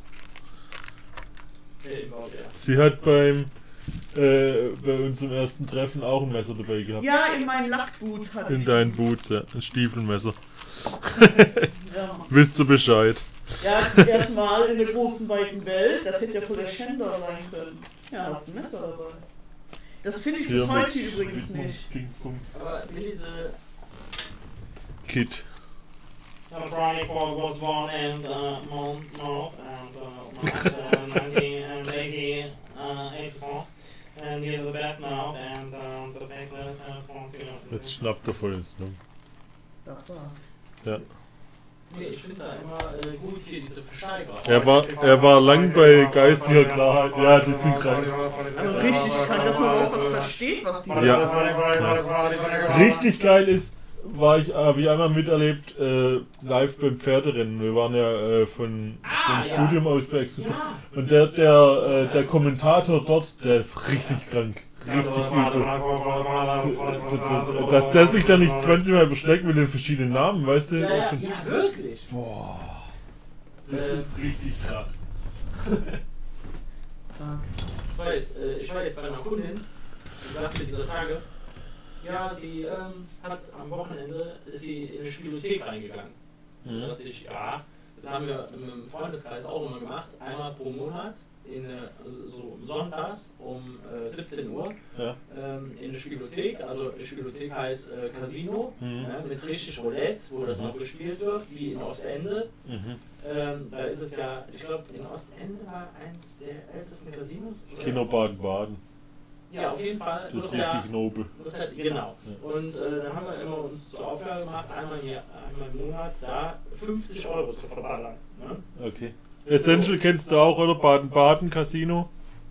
Sie hat beim äh, bei unserem ersten Treffen auch ein Messer dabei gehabt. Ja, in meinen Lackboots hatte ich. In deinen Boots, ja. Ein Stiefelmesser. Ja. Wisst ihr Bescheid? Ja, das erste Mal in der großen, weiten Welt. Das hätte ja voll der Schänder sein können. Ja, hast ein Messer dabei. Das finde ich bis Hier heute mit übrigens Dingsbums, nicht. Dingsbums. Aber diese... Kit. Friday was born in uh, Mount North and uh, nineteen eighty-four. And he's the best now and uh, the backlet uh, from Jetzt schnappt er voll ins Num. Das war's. Ja. Nee, ich finde da immer äh, gut hier diese Versteiger. Er war, er war lang bei geistiger Klarheit. Ja, die sind krank. Also richtig krank, dass man auch was versteht, was die Ja. Ja. Richtig geil ist, war ich, habe ich einmal miterlebt, äh, live beim Pferderennen. Wir waren ja äh, von Ah, vom ja. Studium aus bei Exodus. Und der, der, äh, der Kommentator dort, der ist richtig krank. Richtig übel. Dass der sich da nicht zwanzig Mal überschlägt mit den verschiedenen Namen, weißt du? Ja, ja, ja, wirklich. Boah. Das ist richtig krass. Ich war jetzt, äh, ich war jetzt bei einer Kundin, die sagte dieser Tage, ja, sie ähm, hat am Wochenende, ist sie in eine Spielothek reingegangen. Mhm. Da dachte ich, ja, das haben wir im Freundeskreis auch immer gemacht, einmal pro Monat, in eine, so sonntags um äh, siebzehn Uhr Ja. ähm, in der Spielothek. Also die Spielothek heißt äh, Casino, Mhm. ja, mit richtig Roulette, wo das Mhm. noch gespielt wird, wie in Ostende. Mhm. Ähm, da ist es ja, ich glaube, in Ostende war eins der ältesten Casinos. oder? Kino Baden-Baden. Ja, auf jeden Fall. Das ist wird da- richtig nobel. wird da- genau. Ja. Und äh, dann haben wir immer uns zur Aufgabe gemacht, einmal im, Jahr, einmal im Monat da fünfzig Euro zu verballern. Ne? Okay. Essential kennst du auch, oder? Baden-Baden Casino?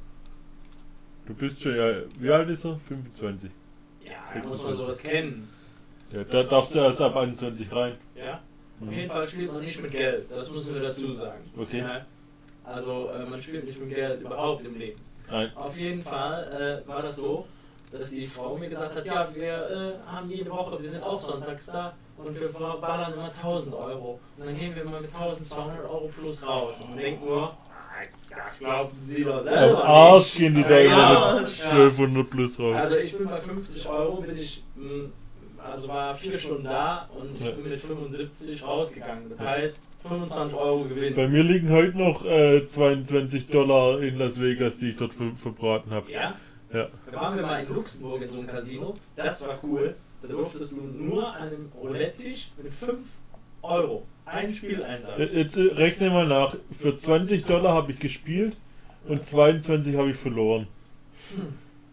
Du bist schon, ja, wie alt ist er? fünfundzwanzig. Ja, da muss man sowas kennen. Ja, da darfst du erst ab einundzwanzig rein. Ja? Mhm. Auf jeden Fall spielt man nicht mit Geld, das müssen wir dazu sagen. Okay. Ja? Also äh, man spielt nicht mit Geld überhaupt im Leben. Nein. Auf jeden Fall äh, war das so, dass die Frau mir gesagt hat, ja, wir äh, haben jede Woche, wir sind auch sonntags da und wir verballern immer tausend Euro. Und dann gehen wir immer mit tausendzweihundert Euro plus raus und denken nur, das glauben die doch selber Am Arsch nicht. gehen die da immer Ja, mit ja. zwölfhundert plus raus. Also ich bin bei fünfzig Euro, bin ich, mh, also war vier Stunden da und ich Ja. bin mit fünfundsiebzig rausgegangen. Das heißt, fünfundzwanzig Euro Gewinn. Bei mir liegen heute noch äh, zweiundzwanzig Dollar in Las Vegas, die ich dort ver verbraten habe. Ja? Ja. Da waren wir mal in Luxemburg in so einem Casino. Das war cool. Da durftest du nur an einem Roulette-Tisch mit fünf Euro ein Spieleinsatz. Jetzt, jetzt äh, rechne mal nach. Für zwanzig Dollar habe ich gespielt und zweiundzwanzig habe ich verloren. Hm.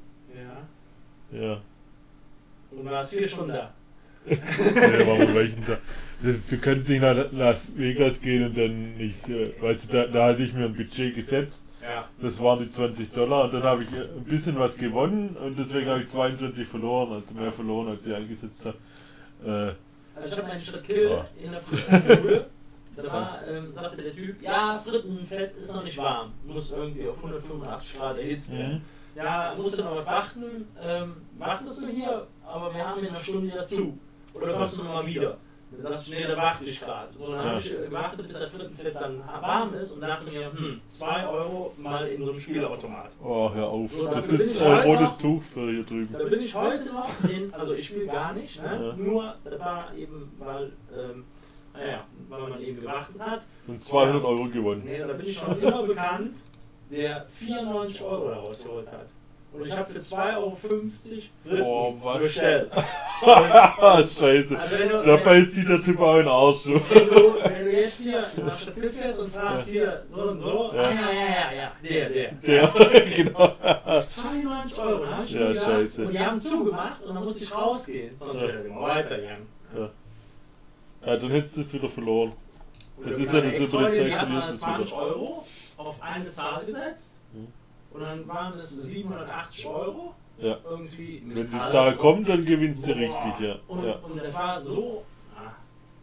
Ja. Ja. Und du warst vier Stunden da. Ja, warum welchen da? Du kannst nicht nach Las Vegas gehen und dann nicht, äh, weißt du, da, da hatte ich mir ein Budget gesetzt Ja. Das waren die zwanzig Dollar und dann habe ich ein bisschen was gewonnen und deswegen habe ich zweiundzwanzig verloren, also mehr verloren, als ich eingesetzt habe. Äh, Also ich habe meinen Schritt Kill ja. in der Frittenbude. Da war, ähm, sagte der Typ, ja, Frittenfett ist noch nicht warm. Muss irgendwie auf hundertfünfundachtzig Grad erhitzt werden. Mhm. Ja, musst du noch was warten. Ähm, wartest du hier, aber wir haben in einer Stunde dazu. Oder kommst du noch mal wieder? Dann sagst du, nee, da warte ich gerade. So, dann habe ich gewartet, bis das Frittenfett dann warm ist und dachte mir, hm, zwei Euro mal in so einem Spielautomat. Oh, hör auf. So, das dafür bin ist ich äh, heute rotes noch- Tuch für hier drüben. Da bin ich heute noch in, also ich spiele gar nicht, ne? Ja. Nur, das war eben, weil, ähm, naja, weil man eben gewartet hat. Und zweihundert Euro gewonnen. Nee, da bin ich schon immer bekannt, der vierundneunzig Euro daraus geholt hat. Und ich habe für zwei Euro fünfzig Fritten Boah, was? bestellt. Scheiße. Also wenn du- Dabei sieht der Typ auch in den Arsch. Wenn du, wenn du jetzt hier nach Stadt fährst und fragst hier so und so, Ja. ah, ja, ja, ja, ja, der, der. Der, genau. zweiundneunzig Euro, da hab ich Ja, mir gedacht, scheiße. und die haben zugemacht und dann musste ich rausgehen, sonst Ja. wäre der immer weitergegangen. Ja. Ja, dann hättest du es wieder verloren. Und Das meine ist ja das über die Ex-Freundin, Zeit die hat verlierst mal du es zwanzig wieder. Euro auf eine Zahl gesetzt Hm. und dann waren es siebenhundertachtzig Euro. Ja. Irgendwie Wenn die Metall. Zahl kommt, dann gewinnst du Boah. richtig, ja. Und, ja. und der war so. Ah,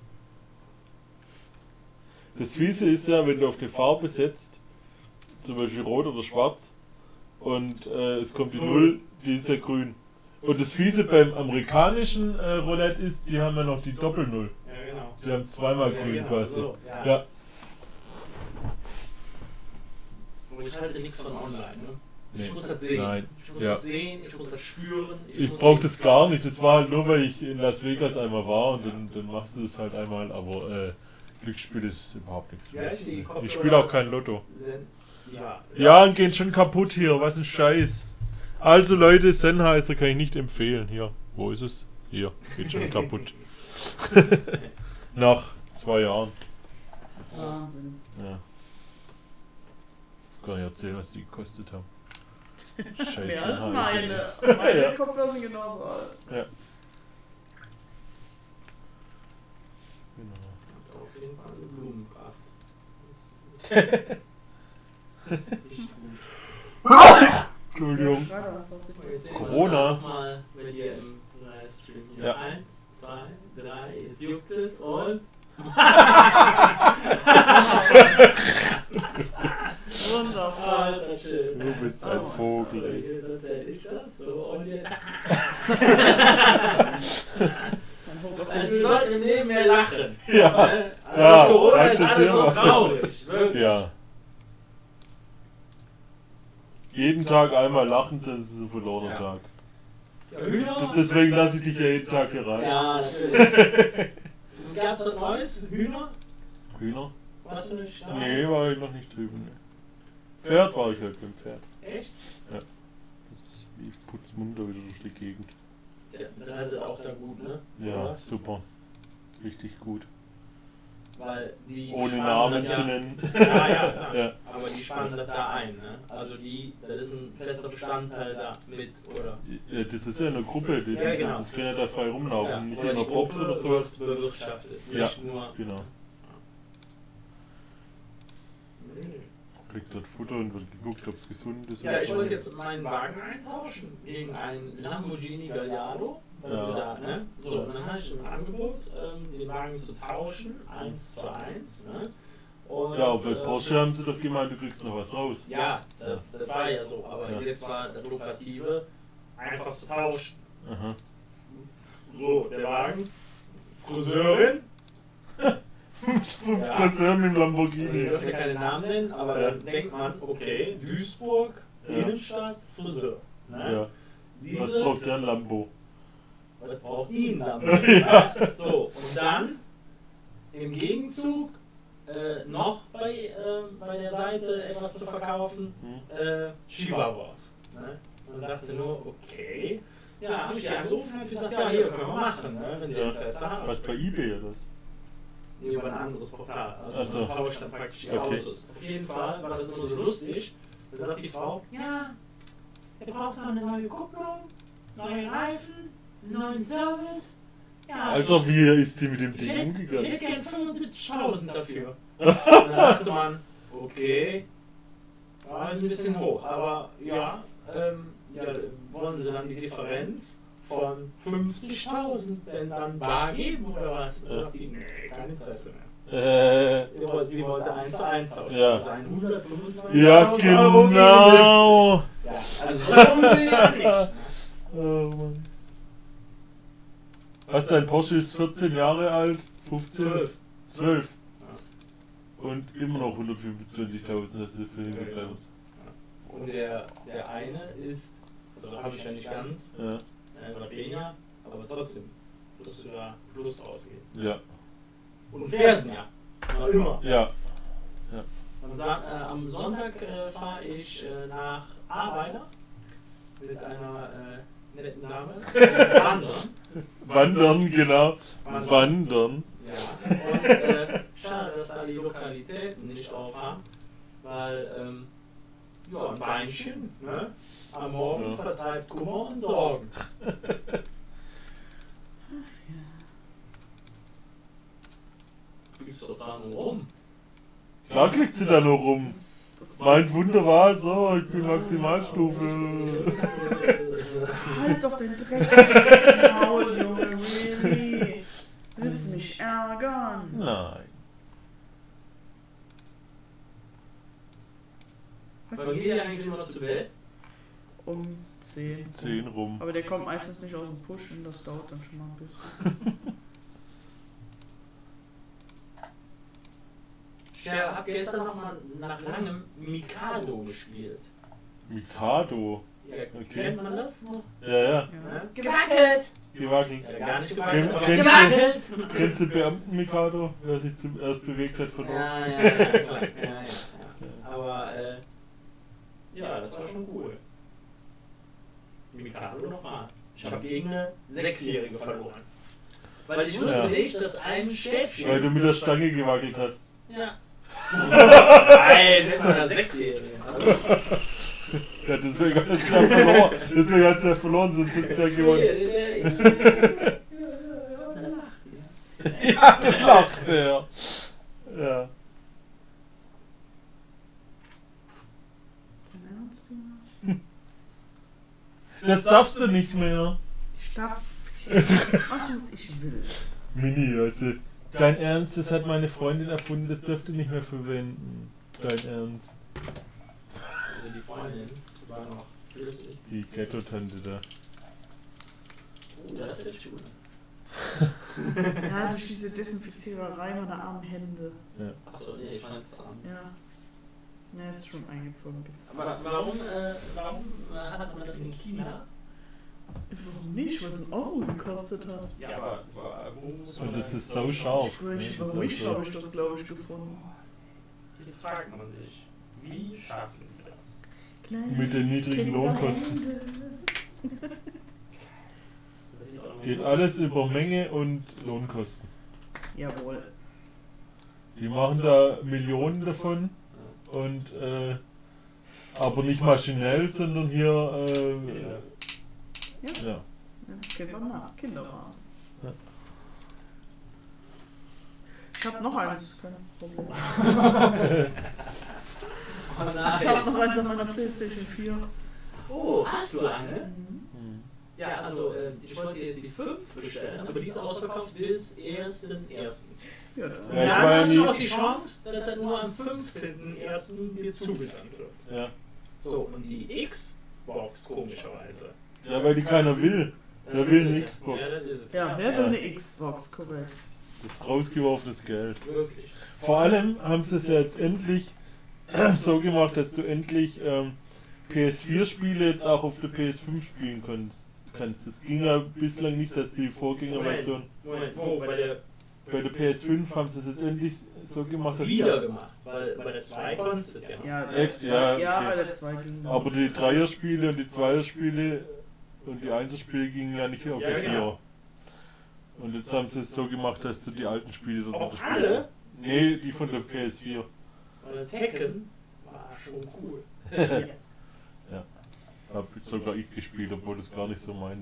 Das Fiese ist ja, wenn du auf eine Farbe setzt, zum Beispiel rot oder schwarz, und äh, es kommt die Null, die ist ja grün. Und das Fiese beim amerikanischen äh, Roulette ist, die haben ja noch die Doppel-Null. ja, genau. Die haben zweimal Ja, grün genau, quasi. so, ja. ja. Und ich halte nichts von online, ne? Ich Nee. muss das sehen. Nein. Ich muss Ja. das sehen, ich muss das spüren. Ich muss brauche sehen. das gar nicht. Das war halt nur, weil ich in Las Vegas einmal war und dann, dann machst du es halt einmal, aber äh, Glücksspiel ist überhaupt nichts. Ja, ist die Kopfhörer- Ich spiele auch kein Lotto. Sen- Ja. Ja, und gehen schon kaputt hier. Was ein Scheiß. Also Leute, Sennheiser kann ich nicht empfehlen. Hier, wo ist es? Hier, geht schon kaputt. Nach zwei Jahren. Wahnsinn. Ja. Kann ich erzählen, was die gekostet haben. Scheiße. Mehr als Sennheiser. meine. Meine Ja. Kopfhörer sind genauso alt. Ja. Genau. Hat auf jeden Fall Blumen gebracht. Das, das nicht gut. Entschuldigung. Jetzt sehen wir Corona. uns Mal bei dir im Livestream hier. Ja. Eins, zwei, drei, jetzt juckt es und. Wunderbar. Alter, schön. Du bist ein Oh, Vogel, also ey. jetzt erzähl ich das. So, und jetzt. Also, wir sollten im Leben mehr lachen. Ja. Ne? Also Ja, durch Corona das ist ist alles so immer- traurig. Wirklich. Ja. Jeden Tag einmal lachen, das ist ein verlorener Ja. Tag. Ja, Hühner? Deswegen lasse ich dich ja jeden Tag hier rein. Ja, natürlich. Gab es was Neues? Hühner? Hühner? Warst du nicht da? Nee, war ich noch nicht drüben. Nee. Pferd war ich halt beim Pferd. Echt? Ja. Das lief putzmunter wieder durch die Gegend. Ja, dann hat er auch da gut, ne? Ja, Oder? super. Richtig gut. Weil die Ohne spannen Namen das zu ja, nennen. Ja, ja, klar. Ja. Aber die spannen das da ein, ne? Also die, das ist ein fester Bestandteil da mit, oder? Ja, das ist ja eine Gruppe, die, Ja, genau. das können ja da frei rumlaufen, Ja, nicht oder in die einer Box Gruppe oder sowas. wird bewirtschaftet, Ja, nicht nur- genau. Kriegt dort Futter und wird geguckt, ob es gesund ist. Ja, und ich so. wollte jetzt meinen Wagen eintauschen gegen einen Lamborghini Gallardo. weil Ja. du Da, ne? So, und dann hatte ich ein Angebot, ähm, den Wagen zu tauschen, eins zu eins. Ne? Und, Ja, aber bei äh, Porsche haben sie doch gemeint, du kriegst noch was raus. Ja, das, das war ja so, aber Ja. jetzt war das Lukrative, einfach zu tauschen. Aha. So, der Wagen, Friseurin. Fünf Ja. Friseur mit dem Ich Lamborghini. darf ja keine Namen nennen, aber Ja. dann denkt man, okay, Duisburg, Ja. Innenstadt, Friseur. Ne? Ja. Diese, Was braucht der ein Lambo? Was braucht die ein Lambo? Ja. So, und dann im Gegenzug äh, noch bei, äh, bei der Seite etwas zu verkaufen, Hm. äh, Chihuahuas. Ne? Und dachte nur, okay. Ja, habe ich die angerufen und hab gesagt, ja, hier können wir machen, ne, wenn Sie Interesse haben. Was bei eBay oder was? Nee, über ein anderes Portal. Also Ach so. man tauscht dann praktisch die Okay. Autos. Auf jeden Fall war das immer so lustig. Da sagt die Frau, ja, er braucht doch eine neue Kupplung, neue Reifen, einen neuen Service. Ja, Alter, ich- wie ist die mit dem ich Ding hätte- umgegangen? Ich hätte gern fünfundsiebzigtausend dafür. Und dann dachte man, okay, war jetzt ein bisschen hoch, aber ja, ähm, ja, wollen sie dann die Differenz von fünfzigtausend denn dann bar geben oder was? Oder sagt die, nee, kein Interesse mehr. Äh, Sie wollte, sie wollte eins zu eins tauschen. Ja. Also hundertfünfundzwanzig Ja, genau. Ja, also so kommen sie ja nicht. Oh Mann. Was, dein Porsche ist vierzehn Jahre alt? fünfzehn? zwölf. zwölf. Und immer noch hundertfünfundzwanzigtausend, das ist für ihn geklärt. Und der, der eine ist, also habe ich ja nicht ganz, Ja. äh, oder weniger, aber trotzdem, musst du da Plus ausgeben. Ja. Und Fersen ja. Ja, immer. Ja. Ja. Am, Sa äh, am Sonntag äh, fahre ich äh, nach Arbeiter mit einer äh, netten Dame. Äh, wandern. Wandern, genau. Wandern. Wandern. Ja. Und äh, schade, dass da die Lokalitäten nicht aufhaben, weil ähm, ja, ein Weinchen ne, am Morgen Ja. vertreibt Kummer und Sorgen. Liegst doch da nur rum. Klar kriegt sie da noch rum. Meint Wunder war so, ich bin Maximalstufe. Halt doch den Dreck Maul, Junge, really. Willst du mich ärgern? Nein. Wann geht ihr eigentlich immer noch zu Bett? Um zehn. zehn rum. Aber der kommt meistens nicht aus dem Push und das dauert dann schon mal ein bisschen. Ich habe gestern noch mal nach langem Mikado gespielt. Mikado. Ja, Okay. kennt man das noch? Ja, ja. Ja. Gewackelt! Gewackelt. Ja, gar nicht gewackelt, Kenn- aber kennst gewackelt! Du, kennst du Beamten Mikado, wer sich zum erst bewegt hat von Ja, dort? ja, ja, klar. Ja, ja, ja. Aber, äh, ja, das war schon cool. Mikado nochmal. Ich habe gegen eine Sechsjährige verloren. Weil ich wusste Ja. nicht, dass ein Stäbchen... Weil du mit der Stange gewackelt hast. Ja. Nein, nicht mit einer Sechsjährigen. Ja, deswegen hast du ja verloren. Deswegen hast du ja verloren, sonst hättest du ja gewonnen. Ja, dann lacht er. Ja. Das darfst du nicht mehr. Ich darf machen, was ich will. Mini, also, dein Ernst, das hat meine Freundin erfunden, das dürfte nicht mehr verwenden. Dein Ernst. Also die Freundin war noch flüssig. Die Ghetto-Tante da. Oh, das ist schön. Ja, durch diese Desinfiziererei meiner armen Hände. Ja. Achso, nee, ich meine es an. Ja. Ne, ist schon eingezogen. Aber warum, äh, warum äh, hat man das in China? Warum nicht? Weil es ein Euro gekostet hat. Ja, aber warum muss man Und das ist so scharf. Ich, ne? warum Das ich ist so- habe ich das, glaube ich, gefunden. Jetzt fragt man sich, wie schaffen wir das? Kleine Mit den niedrigen Lohnkosten. Kinderhände. Geht alles über Menge und Lohnkosten. Jawohl. Die machen da Millionen davon und äh, aber nicht maschinell, sondern hier äh, Ja. ja. Das kennt man nach. Kinderwagen. Ja. Ich hab noch eins, kein Problem. Oh nein. Ich hab noch eins an meiner PlayStation vier. Oh, hast du eine? Mhm. Ja, also äh, ich wollte jetzt die fünf bestellen, aber die ist ausverkauft bis ersten ersten Ja, Ja, dann ich war ja hast du nie- auch die Chance, dass das nur am fünfzehnten ersten dir zugesandt wird. Ja. So, und die Xbox komischerweise. Ja, weil die keiner will. Wer will eine Xbox? Ja, das ist es. Ja, wer will eine Xbox, korrekt. Das ist rausgeworfenes Geld. Wirklich. Vor allem haben sie es ja jetzt endlich so gemacht, dass du endlich ähm, P S vier Spiele jetzt auch auf der P S fünf spielen kannst. kannst. Das ging ja bislang nicht, dass die Vorgängerversion... Moment, wo? Bei der Bei der P S fünf haben sie es jetzt endlich so gemacht, dass... wieder gemacht, weil bei der zwei konntest du ja noch. Ja, Echt? ja, Ja, ja, okay. bei der zwei ging das. Aber die Dreier-Spiele und die Zweier-Spiele und die Einser-Spiele gingen ja nicht auf Ja, der Vierer. genau. Und jetzt haben sie es so gemacht, dass du die alten Spiele dort Auch spielen alle? kannst. Nee, die von der P S vier. Weil Tekken war schon cool. Ja. Hab sogar ich gespielt, obwohl das gar nicht so mein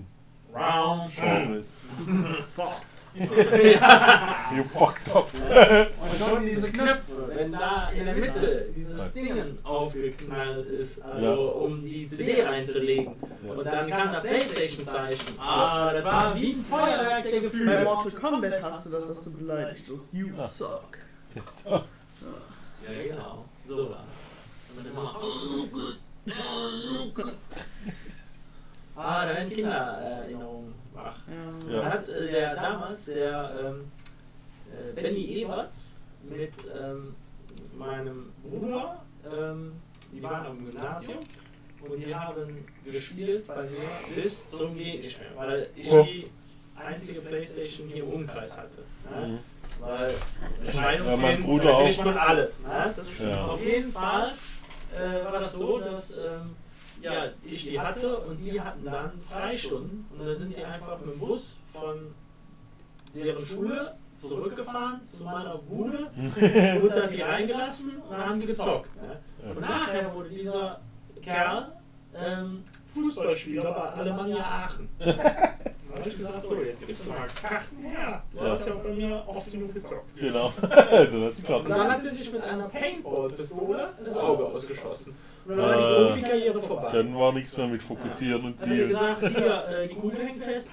Round Genres. Fucked. Ja. You fucked up. Und schon diese Knöpfe, wenn da in der Mitte dieses Ding aufgeknallt ist, also Ja. um die C D reinzulegen. Ja. Und dann kam das Playstation-Zeichen. Ah, das war wie ein Feuerwerk der Bei Gefühle. Mortal Kombat hast du das, dass du beleidigt wirst. You Ja. suck. So. Ja, genau. So war das. Und dann immer, oh gut, oh gut. Ah, da werden Kindererinnerungen wach. Ja. Ja. Da hat äh, der damals, der ähm, äh, Benny Eberts mit ähm, meinem Bruder, ähm, die waren am Gymnasium und die haben gespielt bei mir bis zum Geht nicht mehr, weil ich Oh. die einzige Playstation hier im Umkreis hatte. Ne? Mhm. Weil Ja, mein Bruder da auch. kriegt man alles. Ne? Das stimmt. Ja. Auf jeden Fall äh, war das so, dass ähm, ja, ich die hatte und die hatten dann Freistunden und dann sind die einfach mit dem Bus von deren Schule zurückgefahren zu meiner Bude, Mutter hat die reingelassen und dann haben die gezockt. Ne? Und nachher wurde dieser Kerl ähm, Fußballspieler bei Alemannia Aachen. Dann habe ich gesagt, so, jetzt gibst du mal Karten her. Du Ja. hast ja bei mir oft genug gezockt. Genau. Dann hast du Und Karten. dann hat er sich mit einer Paintball-Pistole das Auge ausgeschossen. Und dann war Äh, die Profikarriere vorbei. Dann war nichts mehr mit Fokussieren und Dann hat er Zielen. gesagt, hier, äh, die Kugel hängt fest.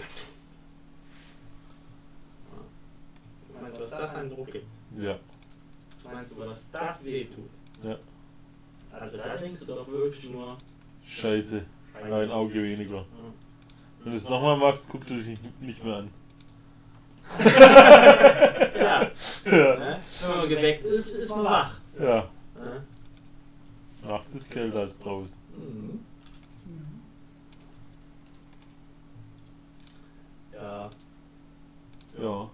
Was meinst du, was das einen Druck gibt? Ja. Was meinst du, was das weh tut? Ja. Also da denkst du doch wirklich nur... Scheiße. Ein Auge weniger. Ja. Wenn du es nochmal machst, guck du dich nicht- nicht mehr an. Ja. Ja. Ne? Wenn man geweckt ist, ist man wach. Ja. Ne? Nachts ist kälter als draußen. Mhm. Ja. Ja. Auf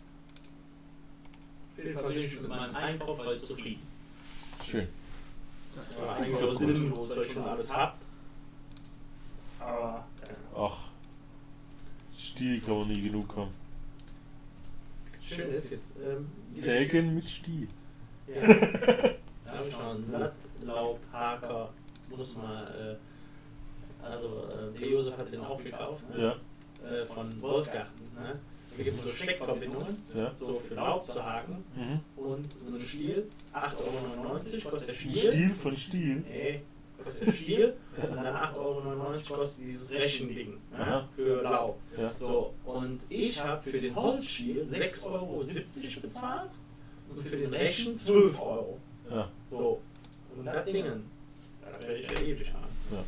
jeden Fall bin ich mit meinem Einkauf heute zufrieden. Schön. Das war eigentlich auch sinnlos, weil ich schon alles hab. Aber, äh, Ach. Stiel kann man nie genug haben. schön ist jetzt. Ähm, Sägen mit Stiel. Ja. Da habe ich schon Blattlaub, Haker, muss mal. Äh, also, äh, der Josef hat den auch gekauft. Ne? Ja. Äh, von Wolfgarten. Ne? Da gibt es so Steckverbindungen, Ja. so für Laub zu haken. Mhm. Und so ein Stiel, acht Euro neunundneunzig kostet der Stiel. Stiel von Stiel? Nee, kostet der Stiel. Und dann acht Euro neunundneunzig kostet dieses Rechending, ne? Aha. Für Laub. Ja. So, und ich habe für den Holzstiel sechs Euro siebzig bezahlt und für den Rechen zwölf Euro. Ja. So, und das Dingen, das werde ich ja ewig haben. Ja.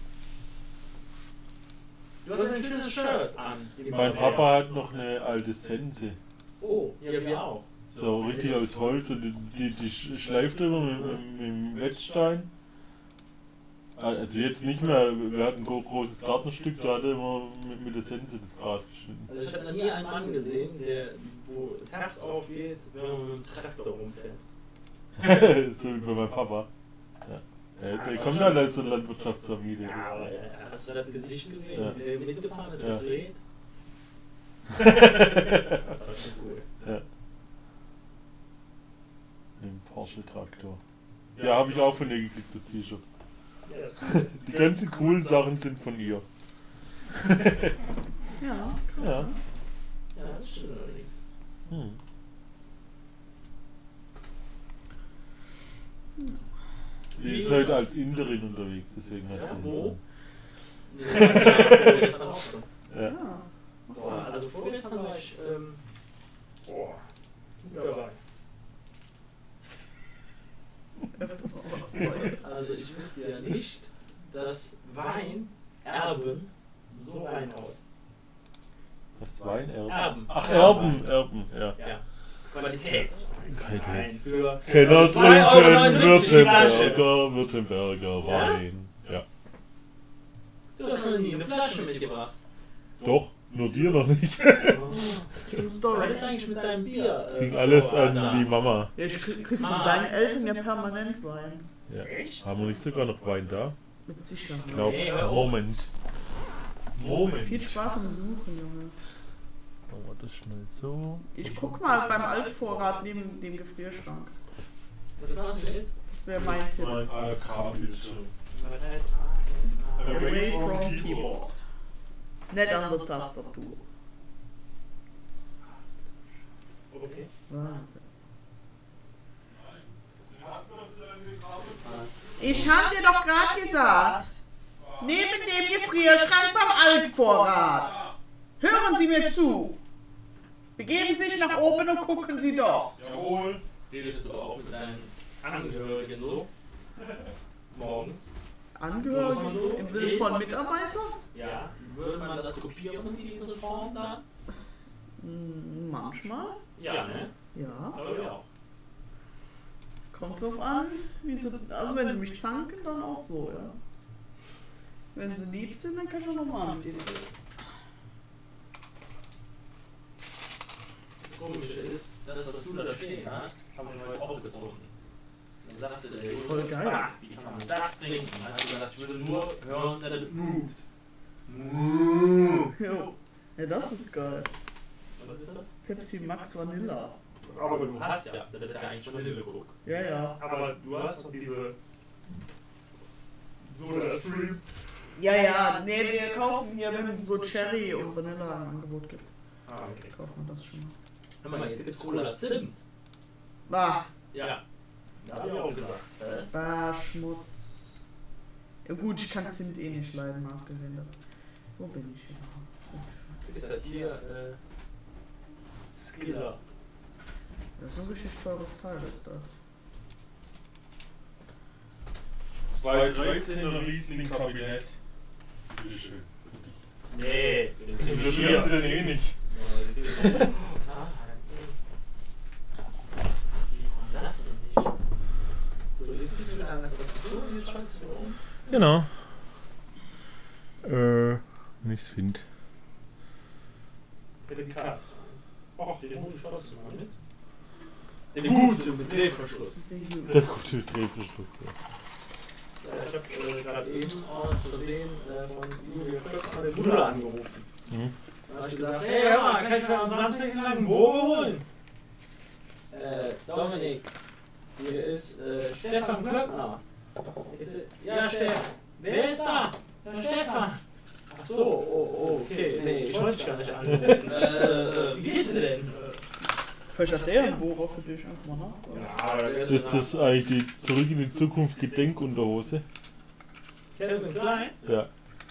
Du hast ein schönes Shirt an. Mein Papa hat noch eine alte Sense. Oh, ja, wir auch. So richtig aus Holz und die, die, die sch- schleift immer mit, mit, mit dem Wetzstein. Also jetzt nicht mehr, wir hatten ein gro- großes Gartenstück, da hat er immer mit, mit der Sense das Gras geschnitten. Also ich habe noch nie einen Mann gesehen, der, wo tags aufgeht, wenn man mit dem Traktor rumfährt. So wie bei meinem Papa. Ja. Der, der kommt halt aus der Landwirtschaftsfamilie. Ja, aber äh, hast du das Gesicht gesehen, Ja. wie der mitgefahren ist, Ja. gedreht? Das war schon cool. Ja. Im Porsche-Traktor. Ja, habe ich auch von ihr gekriegt, das T-Shirt. Ja, das ist cool. Die ganzen coolen Sachen sind von ihr. Ja, krass. Ja. Ja, das stimmt allerdings. Hm. Sie ist heute als Inderin unterwegs, deswegen hat Ja, sie wo? das. Nee, ja, vorgestern auch schon. Ja. Boah, also vorgestern war ich, ähm, boah, gut dabei. Also ich wusste ja nicht, dass Wein Erben so reinhaut. Was Wein? Erben? Erben. Ach, Erben, Erben, ja. Ja. Qualitätswein. Qualität. Wein für Kenner zwei Euro trinken neunundsiebzig die Flasche. Württemberger, Württemberger Wein. Ja. Du hast noch nie eine Flasche mitgebracht. Doch, nur dir noch nicht. Was ist eigentlich mit deinem Bier? Das äh, ging alles Vorrat an da? die Mama. Ja, ich krieg, kriegst Ah. von deinen Eltern ja permanent Wein. Ja. Echt? Haben wir nicht sogar noch Wein da? Mit Sicherheit. Ich glaube, Nee, hör auf. Moment. Moment. Viel Spaß beim Suchen, Junge. Machen wir das schnell so. Ich guck mal beim Altvorrat neben dem Gefrierschrank. Was machst du jetzt? Das wäre mein Tipp. Mein A K-Bildschirm. Was heißt A F A? Away from Keyboard. Nicht an der Tastatur. Okay. Wahnsinn. Ich hab dir doch gerade gesagt, neben dem Gefrierschrank beim Altvorrat. Hören Sie mir zu. Begeben Sie sich nach oben und gucken Sie doch. Jawohl. Redest du auch mit deinen Angehörigen so? Morgens? Angehörigen So? im Sinne von Mitarbeiter? Ja. Würde man das kopieren, diese Form da? Hm, manchmal. Ja, ne? Ja. Aber ja auch. Kommt drauf an, wie sie, also wenn sie mich zanken, dann auch so, ja. Wenn sie lieb sind, dann kann ich auch nochmal mit denen reden. Das Komische ist, das, was du da stehen hast, haben wir heute auch getrunken. Dann sagte der Junge, Voll geil. ah, wie kann man das trinken? Dann hat er gesagt, ich würde nur hören, dass es moved. Moved. Jo. Ja, das ist geil. Was ist das? Pepsi Max Vanilla. Aber du hast ja, das ist ja eigentlich Vanillecoke. Ja, ja. Aber du hast doch diese Soda Stream. Ja, ja, nee, wir kaufen hier, wenn so Cherry und Vanilla im Angebot gibt. Ah, okay. Kauft man das schon mal. Hör mal, jetzt gibt's Cola Zimt. Bah. Ja. Da hab ich auch gesagt. Äh? Bah, Schmutz. Ja gut, ich kann Zimt eh nicht leiden, mal abgesehen davon. Wo bin ich hier? Ist das hier, äh, Skiller? Das ist ein richtig teures Teil, ist das. zwei dreizehner Riesling-Kabinett. Bitteschön. Nee, wir trinken den eh nicht. Das nicht. So, jetzt bist du wieder an der Tastatur, jetzt schaltest du wieder um. Genau. Äh, wenn ich's finde. Prädikat. Och, den guten Stolz mal mit. Den guten mit Drehverschluss. Der gute Drehverschluss, ja. Ja, ich hab äh, gerade eben aus Versehen äh, von Julia Klöckner den Bruder angerufen. Mhm. Da hab ich gesagt, hey, hör mal, kann ich für am Samstag einen langen Bogen holen? Äh, Dominik, hier ist äh, Stefan Klöckner. Ist, ja, Steff. Wer ist da? Der Stefan. Ach so, oh, oh, okay, nee, ich wollte dich gar nicht anrufen. äh, äh, wie geht's dir denn? Vielleicht hat der einen Bohrer für dich einfach mal nach. Ja, ist, ist das eigentlich die Zurück in die Zukunft Gedenkunterhose? Calvin Klein? Ja.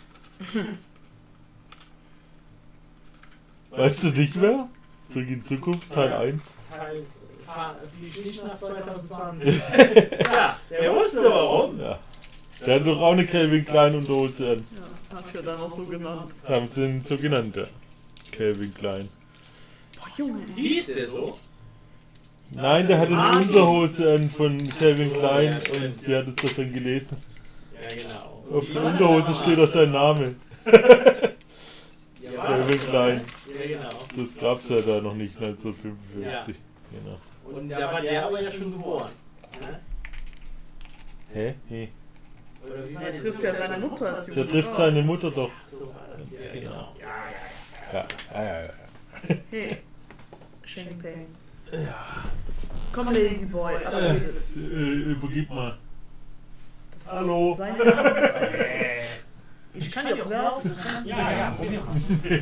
Weißt du nicht mehr? Zurück in die Zukunft, Teil eins. Teil, flieg nicht nach zwanzig zwanzig. Ja, der wusste warum. Ja. Der hat doch auch eine Calvin Klein Unterhose an. Ja, hab ich ja dann auch so genannt. Haben sie ihn so genannt, ja. Calvin Klein. Boah, Junge. Wie ist der so? Nein, der hat eine Ah, Unterhose an von Calvin so, Klein ja, stimmt. und sie hat es doch dann gelesen. Ja, genau. Auf der Unterhose steht doch dein Name. Ja, Calvin Klein. Ja, genau. Das gab's ja da noch nicht, neunzehnhundertfünfundfünfzig. Ja. Genau. Und da war der aber ja schon geboren. Ne? Hä? Nee. Oder wie war Er das? trifft ja seine Mutter als Der junge trifft Frau. seine Mutter doch. So war das. Ja, genau. Ja, Ja, ja, ja. ja. Hey, Champagne. Ja. Komm, Lazy Boy, aber Äh, bitte. äh, übergib mal. Das Hallo. ist seine Hand. Ich kann ja auch laufen. ja, ja, ja, probier mal.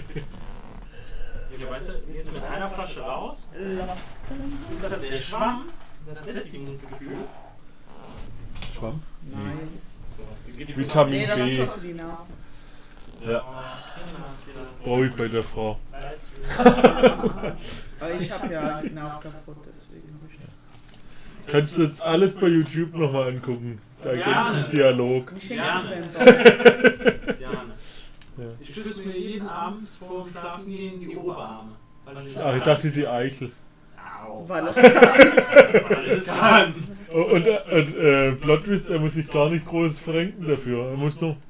Ja, weißt du, gehst du mit einer Flasche raus, ist das der Schwamm, das Sättigungsgefühl. Schwamm? Nein. Nee, Vitamin Nee, das B. ist was für die Nerven. Ja. Oh, bei der Frau. Aber ich habe ja einen Nerv kaputt, deswegen habe ich das. Kannst du jetzt alles bei YouTube nochmal angucken? Da gibt es einen Dialog. Mich Gerne. hängt Gerne. Ja. Ich stütze mir jeden Abend vor dem Schlafengehen die Oberarme. Weil ich Ach, ich dachte die Eichel. Au. Weil das kann. Weil ich das kann. Und, und, und äh, Plot Twist, er muss sich gar nicht groß verrenken dafür. Er muss nur.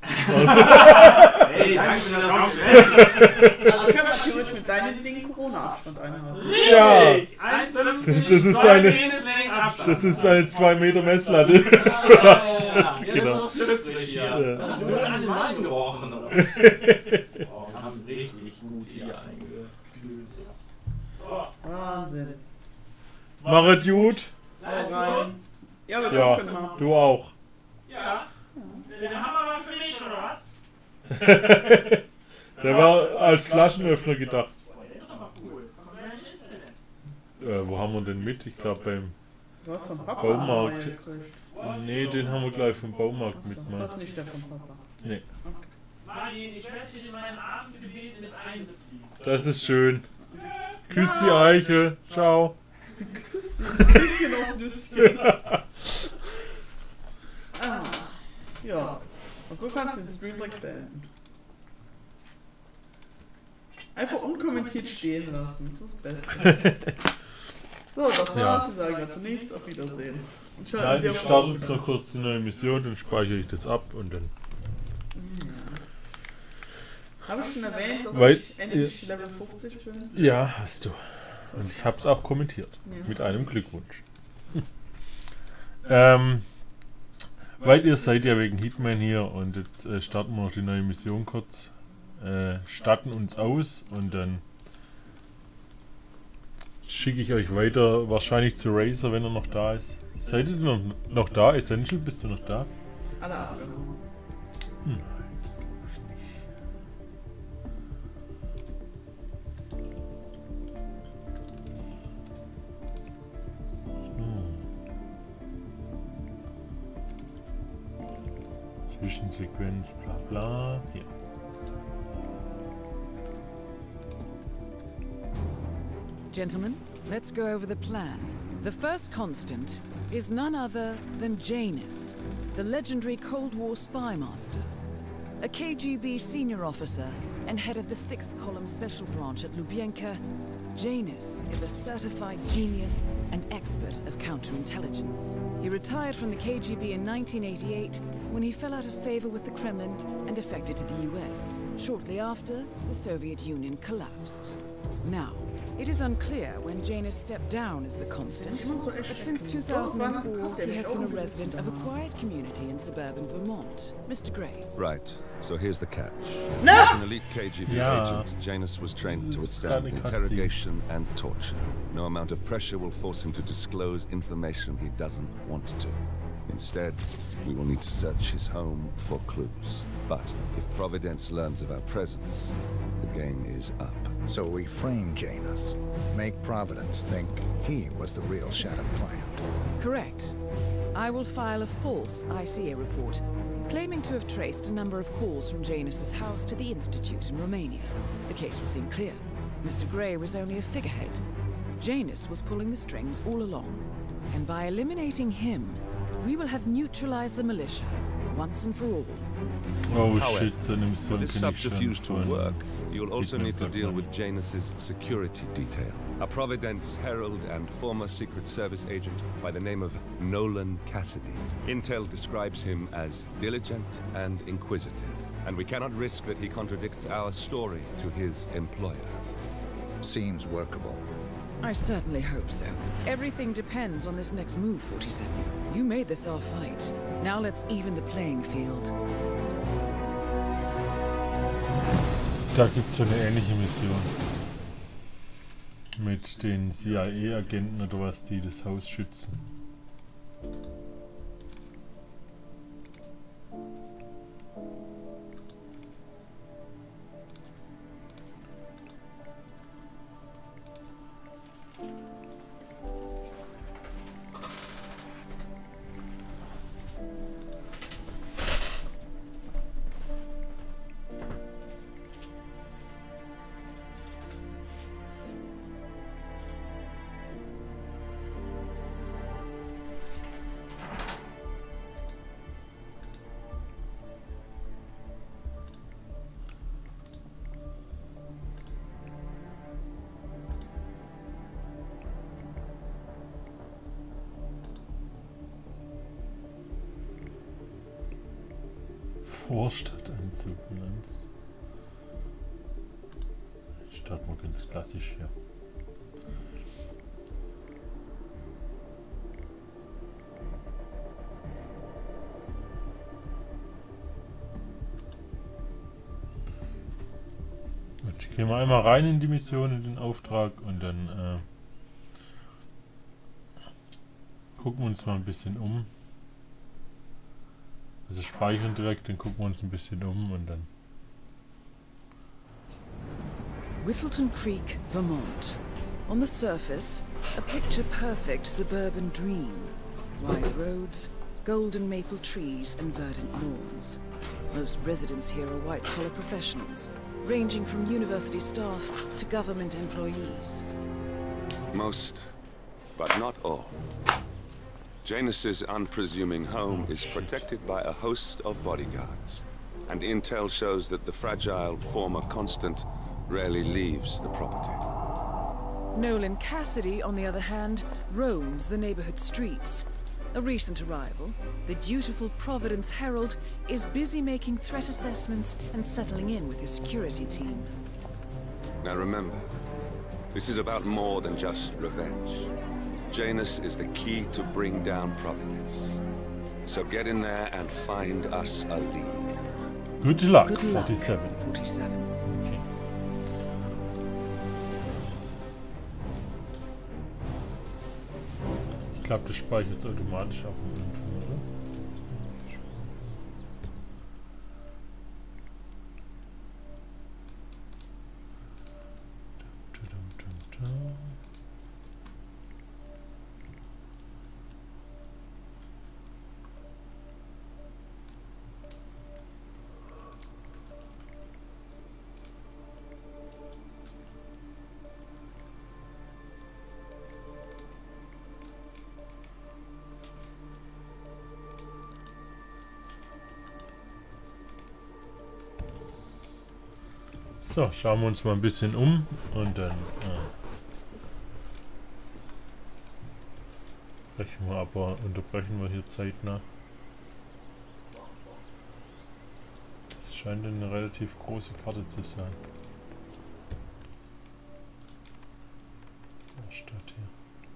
Hey, danke für das Aufmerksamkeit. Also können wir theoretisch mit deinen Dingen Corona-Abstand einhalten. Ja! eins Das, fünfzig, das ist zwei seine. Penislängen Abstand. Das ist seine zwei Meter Messlatte. Ja, ja, ja. Jetzt Genau. noch schlüpfrig hier. Ja. Hast du nur an den Wein gerochen, oder? Oh, wir haben richtig gut hier eingekühlt. Oh. Wahnsinn. Mach es gut. Bleib Rein. gesund. Ja, wir Ja, gucken mal. du auch. Ja. Den haben wir aber für mich, oder was? Der war als Flaschenöffner gedacht. Der ist aber cool. Von wem ist der denn? Äh, wo haben wir den mit? Ich glaube beim Was vom Papa? Baumarkt. haben wir gekriegt. Nee, den haben wir gleich vom Baumarkt Achso, mitgemacht. das ist nicht der vom Papa. Nee. Martin, ich werde dich in meinen Abendgebeten mit einbeziehen. Das ist schön. Küss die Eiche. Ciao. Küsschen, Küsschen aufs Nüsschen. Ah, ja. Und so kannst du den Stream direkt beenden. Einfach unkommentiert stehen lassen. Das ist das Beste. So, das war's. Ja. Wir sagen dazu nichts. Auf Wiedersehen. Und schalten Nein, Sie ich auf starte Pause. jetzt noch kurz die neue Mission, dann speichere ich das ab und dann. Habe ich schon erwähnt, dass Weil, ich endlich Level fünfzig bin? Ja, hast du. Und ich habe es auch kommentiert. Ja. Mit einem Glückwunsch. ähm, weil ihr seid ja wegen Hitman hier und jetzt äh, starten wir noch die neue Mission kurz. Äh, starten uns aus und dann schicke ich euch weiter, wahrscheinlich zu Razer, wenn er noch da ist. Seid ihr noch, noch da? Essential, bist du noch da? Alle abgehauen. Hm, das glaub ich nicht. So. Zwischensequenz, bla bla. Hier. Gentlemen, let's go over the plan. The first constant is none other than Janus, the legendary Cold War spy master. A K G B senior officer and head of the sixth Column Special Branch at Lubyanka, Janus is a certified genius and expert of counterintelligence. He retired from the K G B in nineteen eighty-eight when he fell out of favor with the Kremlin and defected to the U S. Shortly after, the Soviet Union collapsed. Now, it is unclear when Janus stepped down as the constant, but since two thousand four, he has been a resident of a quiet community in suburban Vermont. Mister Gray. Right. So here's the catch. No! As an elite K G B Yeah. agent, Janus was trained to It's withstand kinda cutscene. interrogation and torture. No amount of pressure will force him to disclose information he doesn't want to. Instead, we will need to search his home for clues. But if Providence learns of our presence, the game is up. So we frame Janus, make Providence think he was the real shattered plant. Correct. I will file a false I C A report, claiming to have traced a number of calls from Janus's house to the Institute in Romania. The case will seem clear. Mister Gray was only a figurehead. Janus was pulling the strings all along. And by eliminating him, we will have neutralized the militia, once and for all. Oh However, shit, so eine For Mission this kenne ich schon subterfuge to von work, you'll also Hitman need to Blood deal Money. with Janus's security detail. A Providence herald and former Secret Service agent by the name of Nolan Cassidy. Intel describes him as diligent and inquisitive, and we cannot risk that he contradicts our story to his employer. Seems workable. I certainly hope so. Everything depends on this next move, forty-seven. You made this our fight. Now let's even the playing field. Da gibt es so eine ähnliche Mission. Mit den C I A-Agenten oder was, die das Haus schützen. Vorstadtanzug genannt. Starten wir ganz klassisch hier. Gut, gehen wir einmal rein in die Mission, in den Auftrag und dann äh, gucken wir uns mal ein bisschen um. Also speichern direkt, dann gucken wir uns ein bisschen um und dann Whittleton Creek, Vermont. On the surface, a picture-perfect suburban dream. Wide roads, golden maple trees, and verdant lawns. Most residents here are white-collar professionals, ranging from university staff to government employees. Most, but not all. Janus's unpresuming home is protected by a host of bodyguards, and intel shows that the fragile former Constant rarely leaves the property. Nolan Cassidy, on the other hand, roams the neighborhood streets. A recent arrival, the dutiful Providence Herald is busy making threat assessments and settling in with his security team. Now remember, this is about more than just revenge. Janus is the key to bring down Providence. So get in there and find us a lead. Good luck, Good luck, forty-seven. forty-seven. Okay. Ich glaube, das speichert es automatisch auf dem Bildschirm, oder? So, schauen wir uns mal ein bisschen um und dann äh, brechen wir aber, unterbrechen wir hier zeitnah. Das scheint eine relativ große Karte zu sein. Stadt hier.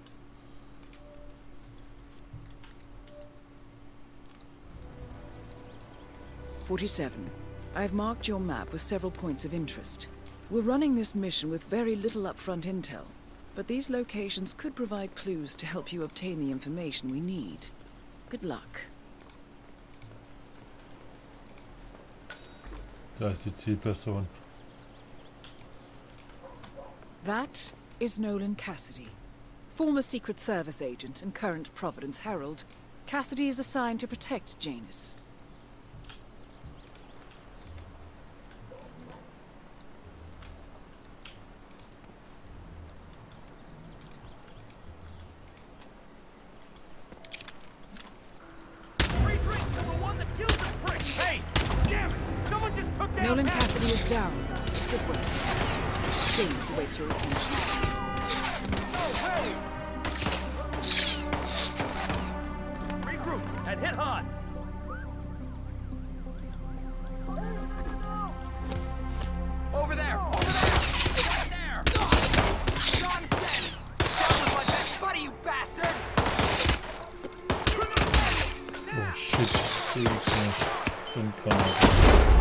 forty-seven. I've marked your map with several points of interest. We're running this mission with very little upfront intel, but these locations could provide clues to help you obtain the information we need. Good luck. Da ist die Zielperson. That is Nolan Cassidy. Former Secret Service agent and current Providence Herald, Cassidy is assigned to protect Janus. Nolan Cassidy is down. Good work. Janus awaits your attention. Regroup and hit hard. Over there! Over there! Right there! Johnson! That was my best buddy, you bastard! Oh shit, Felix, und Granate.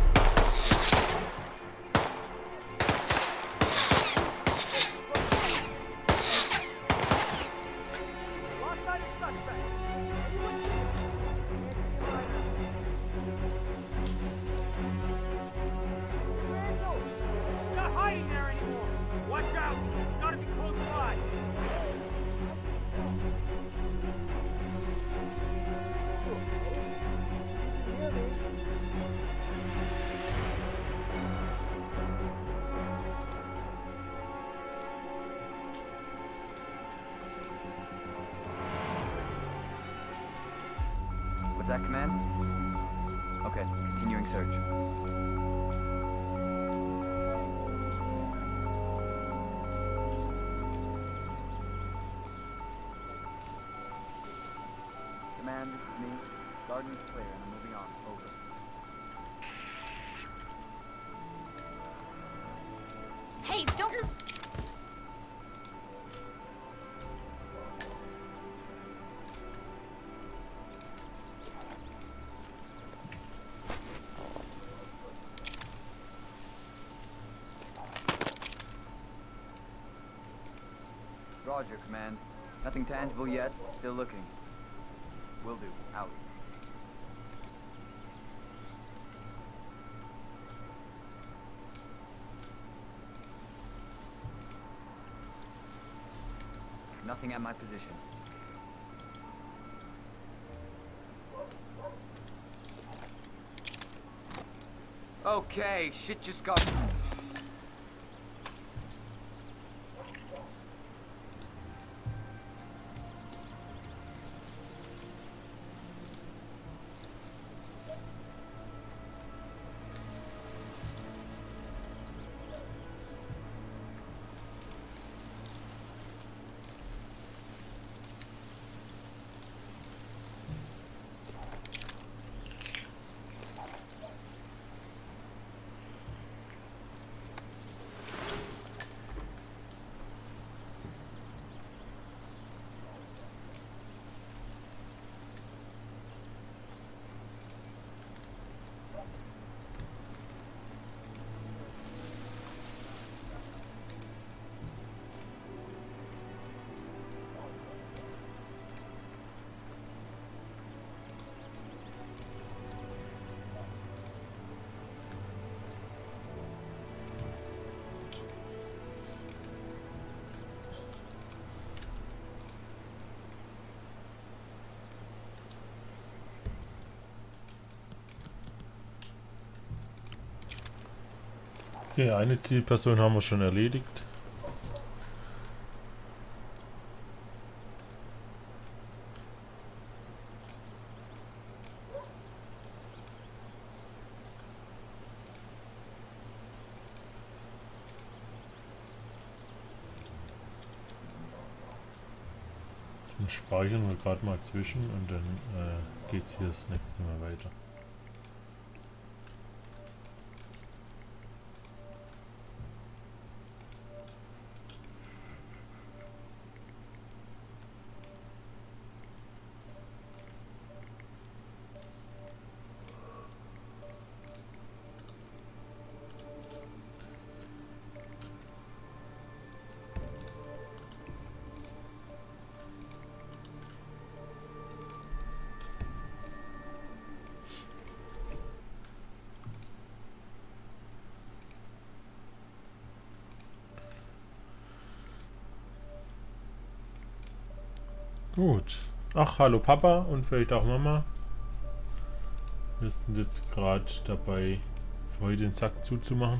Not hiding there anymore. Watch out. Gotta be close by. Was that command? Okay, continuing search. Command, this is me. Garden is clear and I'm moving on. Over. Hey, don't... Roger, Command. Nothing tangible yet. Still looking. Will do. Out. Nothing at my position. Okay, shit just got... Okay, eine Zielperson haben wir schon erledigt. Dann speichern wir gerade mal zwischen und dann äh, geht es hier das nächste Mal weiter. Gut. Ach, hallo Papa und vielleicht auch Mama. Wir sind jetzt gerade dabei, für heute den Sack zuzumachen.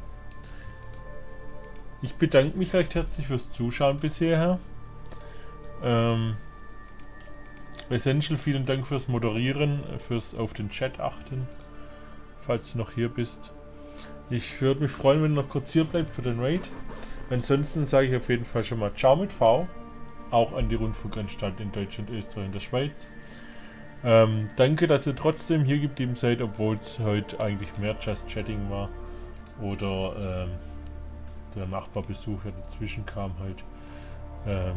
Ich bedanke mich recht herzlich fürs Zuschauen bisher. Ähm, Essential, vielen Dank fürs Moderieren, fürs auf den Chat achten, falls du noch hier bist. Ich würde mich freuen, wenn du noch kurz hier bleibt für den Raid. Ansonsten sage ich auf jeden Fall schon mal Ciao mit V. Auch an die Rundfunkanstalt in Deutschland, Österreich und der Schweiz. Ähm, danke, dass ihr trotzdem hier geblieben seid, obwohl es heute eigentlich mehr Just Chatting war. Oder ähm, der Nachbarbesuch, der dazwischen kam halt. Ähm,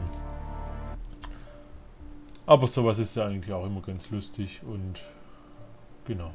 aber sowas ist ja eigentlich auch immer ganz lustig und genau.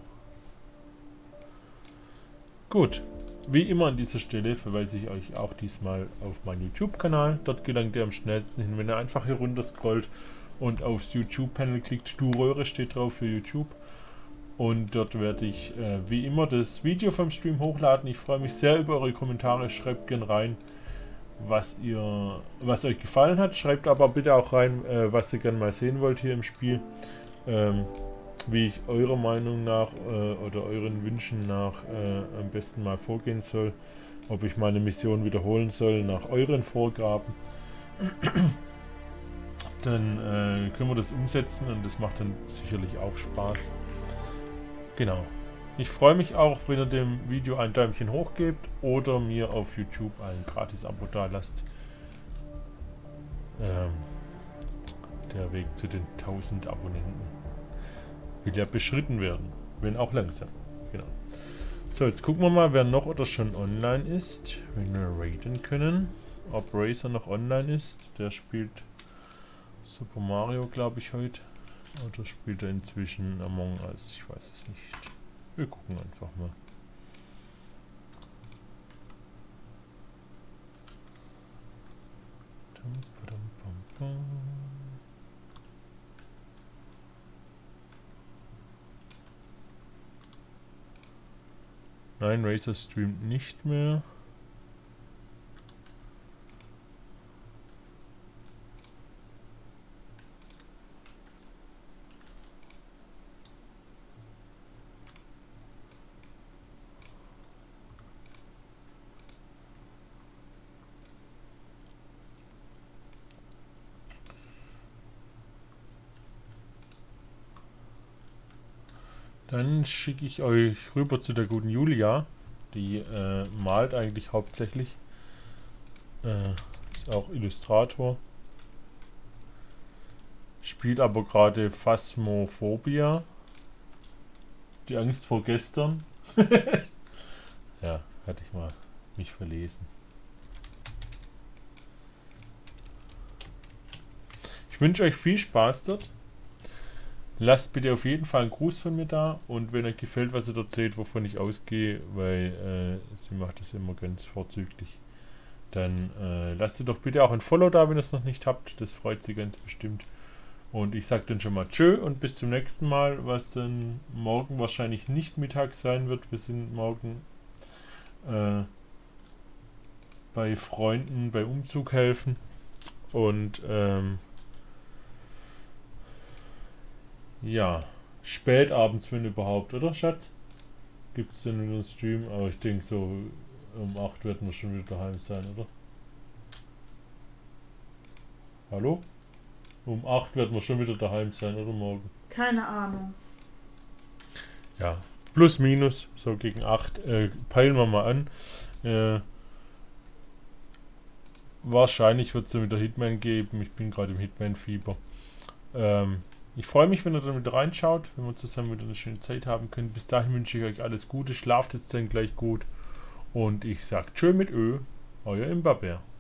Gut. Wie immer an dieser Stelle verweise ich euch auch diesmal auf meinen YouTube-Kanal. Dort gelangt ihr am schnellsten hin, wenn ihr einfach hier runter scrollt und aufs YouTube-Panel klickt. Du Röhre steht drauf für YouTube. Und dort werde ich äh, wie immer das Video vom Stream hochladen. Ich freue mich sehr über eure Kommentare. Schreibt gerne rein, was ihr, was euch gefallen hat. Schreibt aber bitte auch rein, äh, was ihr gerne mal sehen wollt hier im Spiel. Ähm, wie ich eurer Meinung nach äh, oder euren Wünschen nach äh, am besten mal vorgehen soll. Ob ich meine Mission wiederholen soll nach euren Vorgaben. Dann äh, können wir das umsetzen und das macht dann sicherlich auch Spaß. Genau. Ich freue mich auch, wenn ihr dem Video ein Däumchen hoch gebt oder mir auf YouTube ein Gratis-Abo da lasst. Ähm, der Weg zu den tausend Abonnenten will ja beschritten werden, wenn auch langsam. Genau. So, jetzt gucken wir mal, wer noch oder schon online ist, wenn wir raiden können. Ob Razer noch online ist, der spielt Super Mario, glaube ich, heute. Oder spielt er inzwischen Among Us, ich weiß es nicht. Wir gucken einfach mal. Nein, Razer streamt nicht mehr. Dann schicke ich euch rüber zu der guten Julia. Die äh, malt eigentlich hauptsächlich. Äh, ist auch Illustrator. Spielt aber gerade Phasmophobia. Die Angst vor gestern. Ja, hatte ich mal mich verlesen. Ich wünsche euch viel Spaß dort. Lasst bitte auf jeden Fall einen Gruß von mir da. Und wenn euch gefällt, was ihr dort seht, wovon ich ausgehe, weil äh, sie macht das immer ganz vorzüglich, dann äh, lasst ihr doch bitte auch ein Follow da, wenn ihr es noch nicht habt. Das freut sie ganz bestimmt. Und ich sage dann schon mal tschö und bis zum nächsten Mal, was dann morgen wahrscheinlich nicht mittags sein wird. Wir sind morgen äh, bei Freunden bei Umzug helfen. Und ähm, ja, spät abends, wenn überhaupt, oder Schatz? Gibt es denn wieder einen Stream? Aber ich denke so um acht werden wir schon wieder daheim sein, oder? Hallo? Um acht werden wir schon wieder daheim sein, oder morgen? Keine Ahnung. Ja, plus minus, so gegen acht. Äh, peilen wir mal an. Äh, wahrscheinlich wird es dann wieder Hitman geben. Ich bin gerade im Hitman-Fieber. Ähm, ich freue mich, wenn ihr dann wieder reinschaut, wenn wir zusammen wieder eine schöne Zeit haben können. Bis dahin wünsche ich euch alles Gute. Schlaft jetzt dann gleich gut. Und ich sag tschö mit Ö. Euer Imberbär.